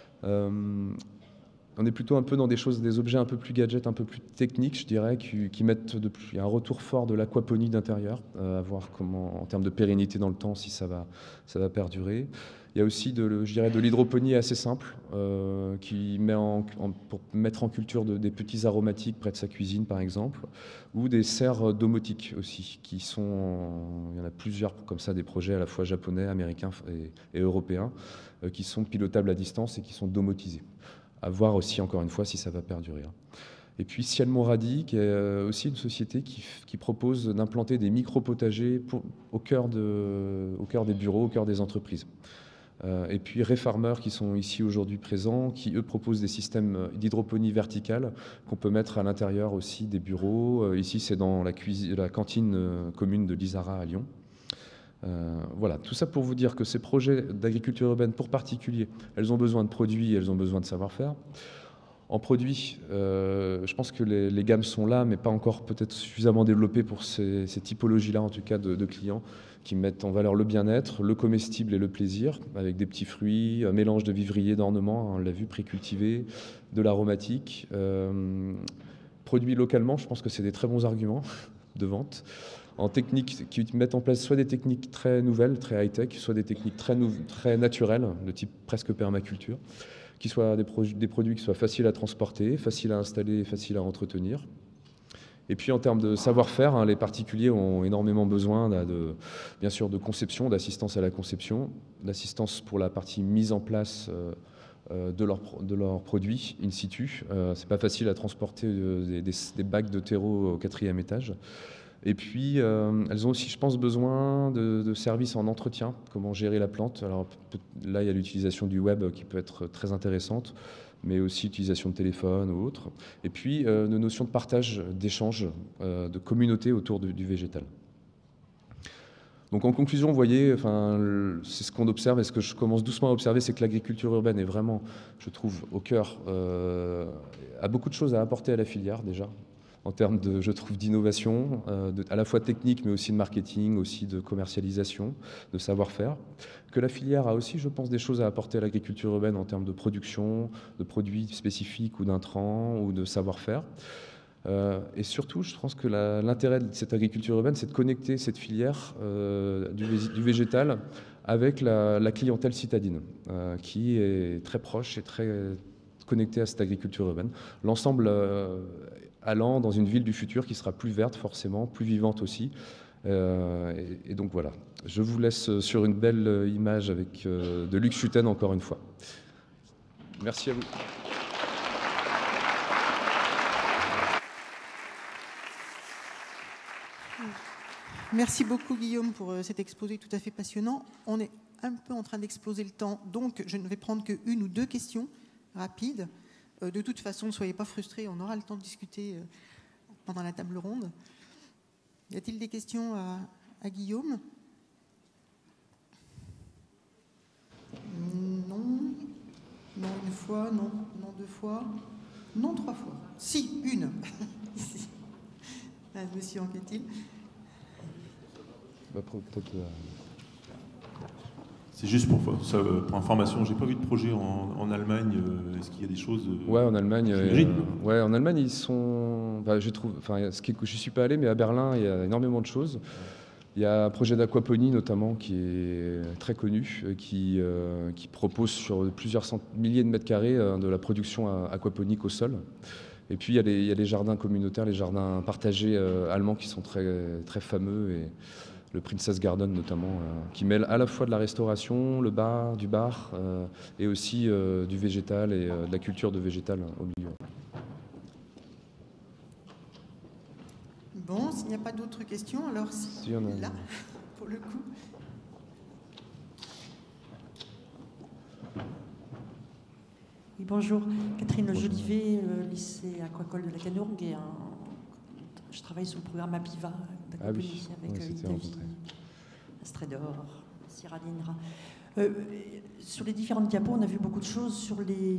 On est plutôt un peu dans des objets un peu plus gadgets, un peu plus techniques, je dirais, qui mettent il y a un retour fort de l'aquaponie d'intérieur, à voir comment, en termes de pérennité dans le temps, si ça va perdurer. Il y a aussi de l'hydroponie assez simple, qui met pour mettre en culture des petits aromatiques près de sa cuisine, par exemple, ou des serres domotiques aussi, il y en a plusieurs comme ça, des projets à la fois japonais, américains et européens, qui sont pilotables à distance et qui sont domotisés. À voir aussi, encore une fois, si ça va perdurer. Et puis Ciel Montradi, qui est aussi une société qui propose d'implanter des micro-potagers au cœur des bureaux, au cœur des entreprises. Et puis Refarmer, qui sont ici aujourd'hui présents, qui eux proposent des systèmes d'hydroponie verticale qu'on peut mettre à l'intérieur aussi des bureaux. Ici, c'est dans la cantine commune de l'Isara à Lyon. Voilà, tout ça pour vous dire que ces projets d'agriculture urbaine pour particuliers, elles ont besoin de produits, elles ont besoin de savoir-faire. En produits, je pense que les gammes sont là, mais pas encore peut-être suffisamment développées pour ces typologies-là, en tout cas de clients, qui mettent en valeur le bien-être, le comestible et le plaisir, avec des petits fruits, un mélange de vivrier, d'ornements, on l'a vu, précultivé, de l'aromatique. Produits localement, je pense que c'est des très bons arguments de vente. En technique, qui mettent en place soit des techniques très nouvelles, très high-tech, soit des techniques très naturelles, de type presque permaculture, qui soient des produits qui soient faciles à transporter, faciles à installer, faciles à entretenir. Et puis en termes de savoir-faire, les particuliers ont énormément besoin bien sûr de conception, d'assistance à la conception, d'assistance pour la partie mise en place de leurs produits in situ. C'est pas facile à transporter des bacs de terreau au 4e étage. Et puis, elles ont aussi, je pense, besoin de services en entretien, comment gérer la plante. Alors là, il y a l'utilisation du web qui peut être très intéressante, mais aussi l'utilisation de téléphone ou autre. Et puis, de notions de partage, d'échange, de communauté autour du végétal. Donc en conclusion, vous voyez, c'est ce qu'on observe, et ce que je commence doucement à observer, c'est que l'agriculture urbaine est vraiment, je trouve, au cœur, a beaucoup de choses à apporter à la filière déjà, en termes je trouve, d'innovation, à la fois technique, mais aussi de marketing, aussi de commercialisation, de savoir-faire. Que la filière a aussi, je pense, des choses à apporter à l'agriculture urbaine en termes de production, de produits spécifiques ou d'intrants ou de savoir-faire. Et surtout, je pense que l'intérêt de cette agriculture urbaine, c'est de connecter cette filière du végétal avec la clientèle citadine, qui est très proche et très connectée à cette agriculture urbaine. L'ensemble allant dans une ville du futur qui sera plus verte forcément, plus vivante aussi. Et donc voilà, je vous laisse sur une belle image avec de Luc Schutten encore une fois. Merci à vous. Merci beaucoup Guillaume pour cet exposé tout à fait passionnant. On est un peu en train d'exploser le temps, donc je ne vais prendre qu'une ou deux questions rapides. De toute façon, ne soyez pas frustrés, on aura le temps de discuter pendant la table ronde. Y a-t-il des questions à Guillaume? Non. Non, une fois, non. Non, deux fois. Non, trois fois. Si, une. Ah, monsieur Anquetil. C'est juste pour information, j'ai pas vu de projet en Allemagne. Est-ce qu'il y a des choses Ouais, en Allemagne. En Allemagne, ils sont. Je trouve. Je suis pas allé, mais à Berlin, il y a énormément de choses. Il y a un projet d'aquaponie notamment qui est très connu, qui propose sur plusieurs milliers de mètres carrés de la production aquaponique au sol. Et puis il y a les jardins communautaires, les jardins partagés allemands qui sont très, très fameux. Et le Princess Garden notamment, qui mêle à la fois de la restauration, du bar, et aussi du végétal et de la culture de végétal au milieu. Bon, s'il n'y a pas d'autres questions, alors si on est là, pour le coup. Oui, bonjour, Catherine Jolivet, lycée aquacole de la Canourgue, et je travaille sur le programme APIVA d'aquaponie avec David Astredor, Sierra Lindra. Sur les différentes diapos, on a vu beaucoup de choses sur les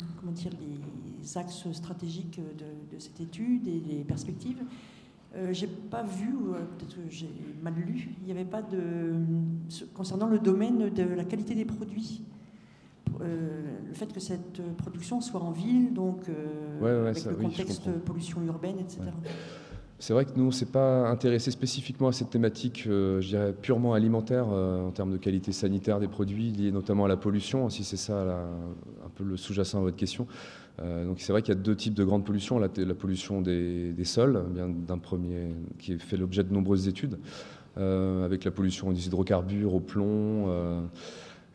axes stratégiques de cette étude et les perspectives. J'ai pas vu, ou peut-être que j'ai mal lu, il n'y avait pas concernant le domaine de la qualité des produits. Le fait que cette production soit en ville, donc avec le contexte pollution urbaine, etc. Ouais. C'est vrai que nous, on ne s'est pas intéressé spécifiquement à cette thématique, je dirais, purement alimentaire, en termes de qualité sanitaire des produits, liés notamment à la pollution, si c'est ça un peu le sous-jacent à votre question. Donc c'est vrai qu'il y a deux types de grandes pollutions. La pollution des sols, bien d'un premier, qui fait l'objet de nombreuses études, avec la pollution des hydrocarbures au plomb,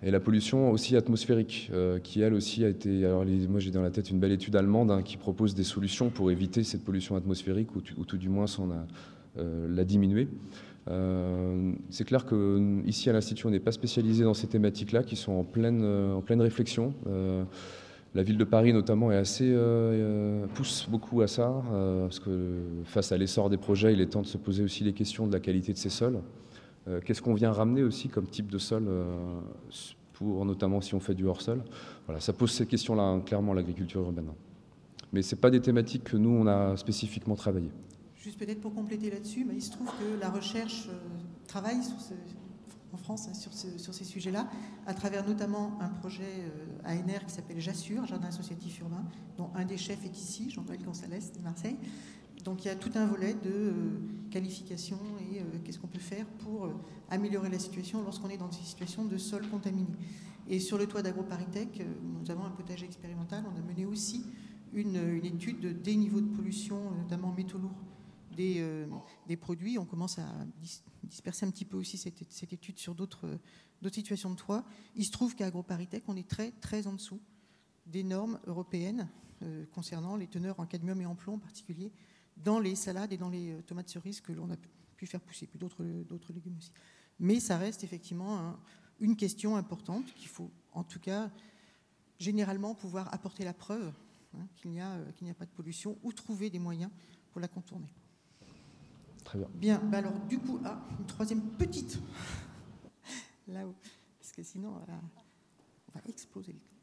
Et la pollution aussi atmosphérique, qui elle aussi a été... Alors moi j'ai dans la tête une belle étude allemande qui propose des solutions pour éviter cette pollution atmosphérique, ou tout du moins la diminuer. C'est clair qu'ici à l'Institut, on n'est pas spécialisé dans ces thématiques-là, qui sont en pleine réflexion. La ville de Paris notamment pousse beaucoup à ça, parce que face à l'essor des projets, il est temps de se poser aussi les questions de la qualité de ces sols. Qu'est-ce qu'on vient ramener aussi comme type de sol, notamment si on fait du hors-sol. Voilà, ça pose ces questions-là, clairement, l'agriculture urbaine. Mais ce n'est pas des thématiques que nous, on a spécifiquement travaillées. Juste peut-être pour compléter là-dessus, il se trouve que la recherche travaille en France sur ces sujets-là, à travers notamment un projet ANR qui s'appelle Jassure, Jardin associatif urbain, dont un des chefs est ici, Jean-Noël Gonzalez de Marseille. Donc il y a tout un volet de qualification et qu'est-ce qu'on peut faire pour améliorer la situation lorsqu'on est dans des situations de sol contaminé. Et sur le toit d'AgroParisTech, nous avons un potager expérimental. On a mené aussi une étude des niveaux de pollution, notamment métaux lourds, des produits. On commence à disperser un petit peu aussi cette étude sur d'autres situations de toit. Il se trouve qu'à AgroParisTech, on est très, très en dessous des normes européennes concernant les teneurs en cadmium et en plomb en particulier, dans les salades et dans les tomates cerises que l'on a pu faire pousser, puis d'autres légumes aussi. Mais ça reste effectivement une question importante qu'il faut, en tout cas, généralement pouvoir apporter la preuve qu'il n'y a pas de pollution ou trouver des moyens pour la contourner. Très bien. Bien, alors du coup, une troisième petite, là-haut, parce que sinon, on va exploser le temps.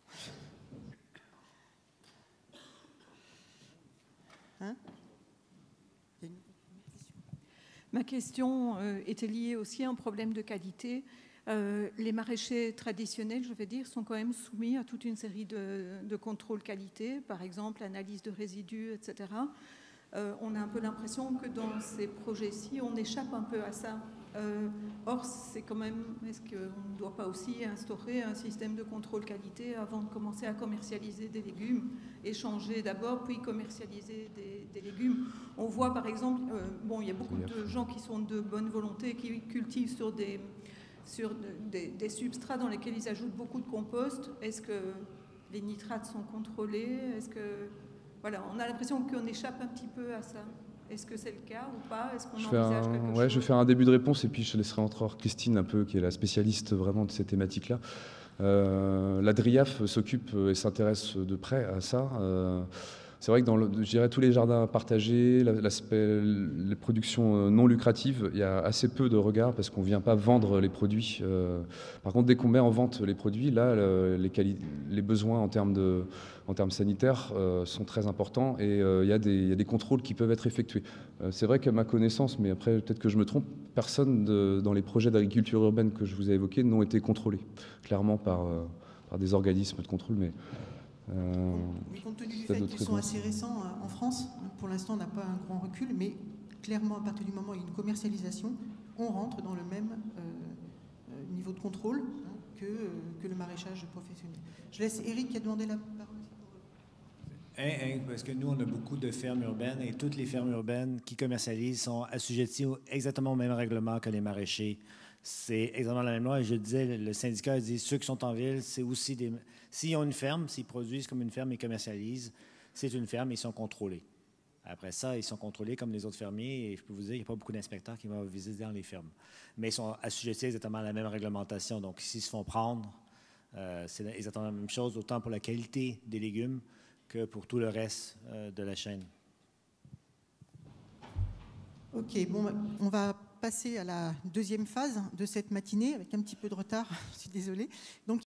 Ma question était liée aussi à un problème de qualité. Les maraîchers traditionnels, je vais dire, sont quand même soumis à toute une série de contrôles qualité, par exemple l'analyse de résidus, etc. On a un peu l'impression que dans ces projets-ci, on échappe un peu à ça. Or, c'est quand même, est-ce qu'on ne doit pas aussi instaurer un système de contrôle qualité avant de commencer à commercialiser des légumes, échanger d'abord, puis commercialiser des légumes? On voit par exemple, il y a beaucoup de gens qui sont de bonne volonté, qui cultivent sur des substrats dans lesquels ils ajoutent beaucoup de compost. Est-ce que les nitrates sont contrôlés? Voilà, on a l'impression qu'on échappe un petit peu à ça. Est-ce que c'est le cas ou pas? Est-ce qu'on envisage quelque chose? Je vais faire un début de réponse et puis je laisserai entrevoir Christine un peu, qui est la spécialiste vraiment de ces thématiques-là. La DRIAF s'occupe et s'intéresse de près à ça. C'est vrai que je dirais, tous les jardins partagés, les productions non lucratives, il y a assez peu de regard parce qu'on ne vient pas vendre les produits. Par contre, dès qu'on met en vente les produits, là, les besoins en termes sanitaires sont très importants et il y a des contrôles qui peuvent être effectués. C'est vrai qu'à ma connaissance, mais après peut-être que je me trompe, personne dans les projets d'agriculture urbaine que je vous ai évoqués n'ont été contrôlés, clairement par des organismes de contrôle. Mais oui, compte tenu du fait qu'ils sont assez récents en France, pour l'instant on n'a pas un grand recul, mais clairement à partir du moment où il y a une commercialisation, on rentre dans le même niveau de contrôle que le maraîchage professionnel. Je laisse Eric qui a demandé la parole. Parce que nous, on a beaucoup de fermes urbaines et toutes les fermes urbaines qui commercialisent sont assujetties exactement au même règlement que les maraîchers. C'est exactement la même loi. Et je disais, le syndicat dit ceux qui sont en ville, c'est aussi des... S'ils ont une ferme, s'ils produisent comme une ferme et commercialisent, c'est une ferme et ils sont contrôlés. Après ça, ils sont contrôlés comme les autres fermiers et je peux vous dire, il n'y a pas beaucoup d'inspecteurs qui vont visiter dans les fermes. Mais ils sont assujettis exactement à la même réglementation. Donc, s'ils se font prendre, c'est exactement la même chose, autant pour la qualité des légumes que pour tout le reste de la chaîne. OK, on va passer à la deuxième phase de cette matinée avec un petit peu de retard, je suis désolée. Donc,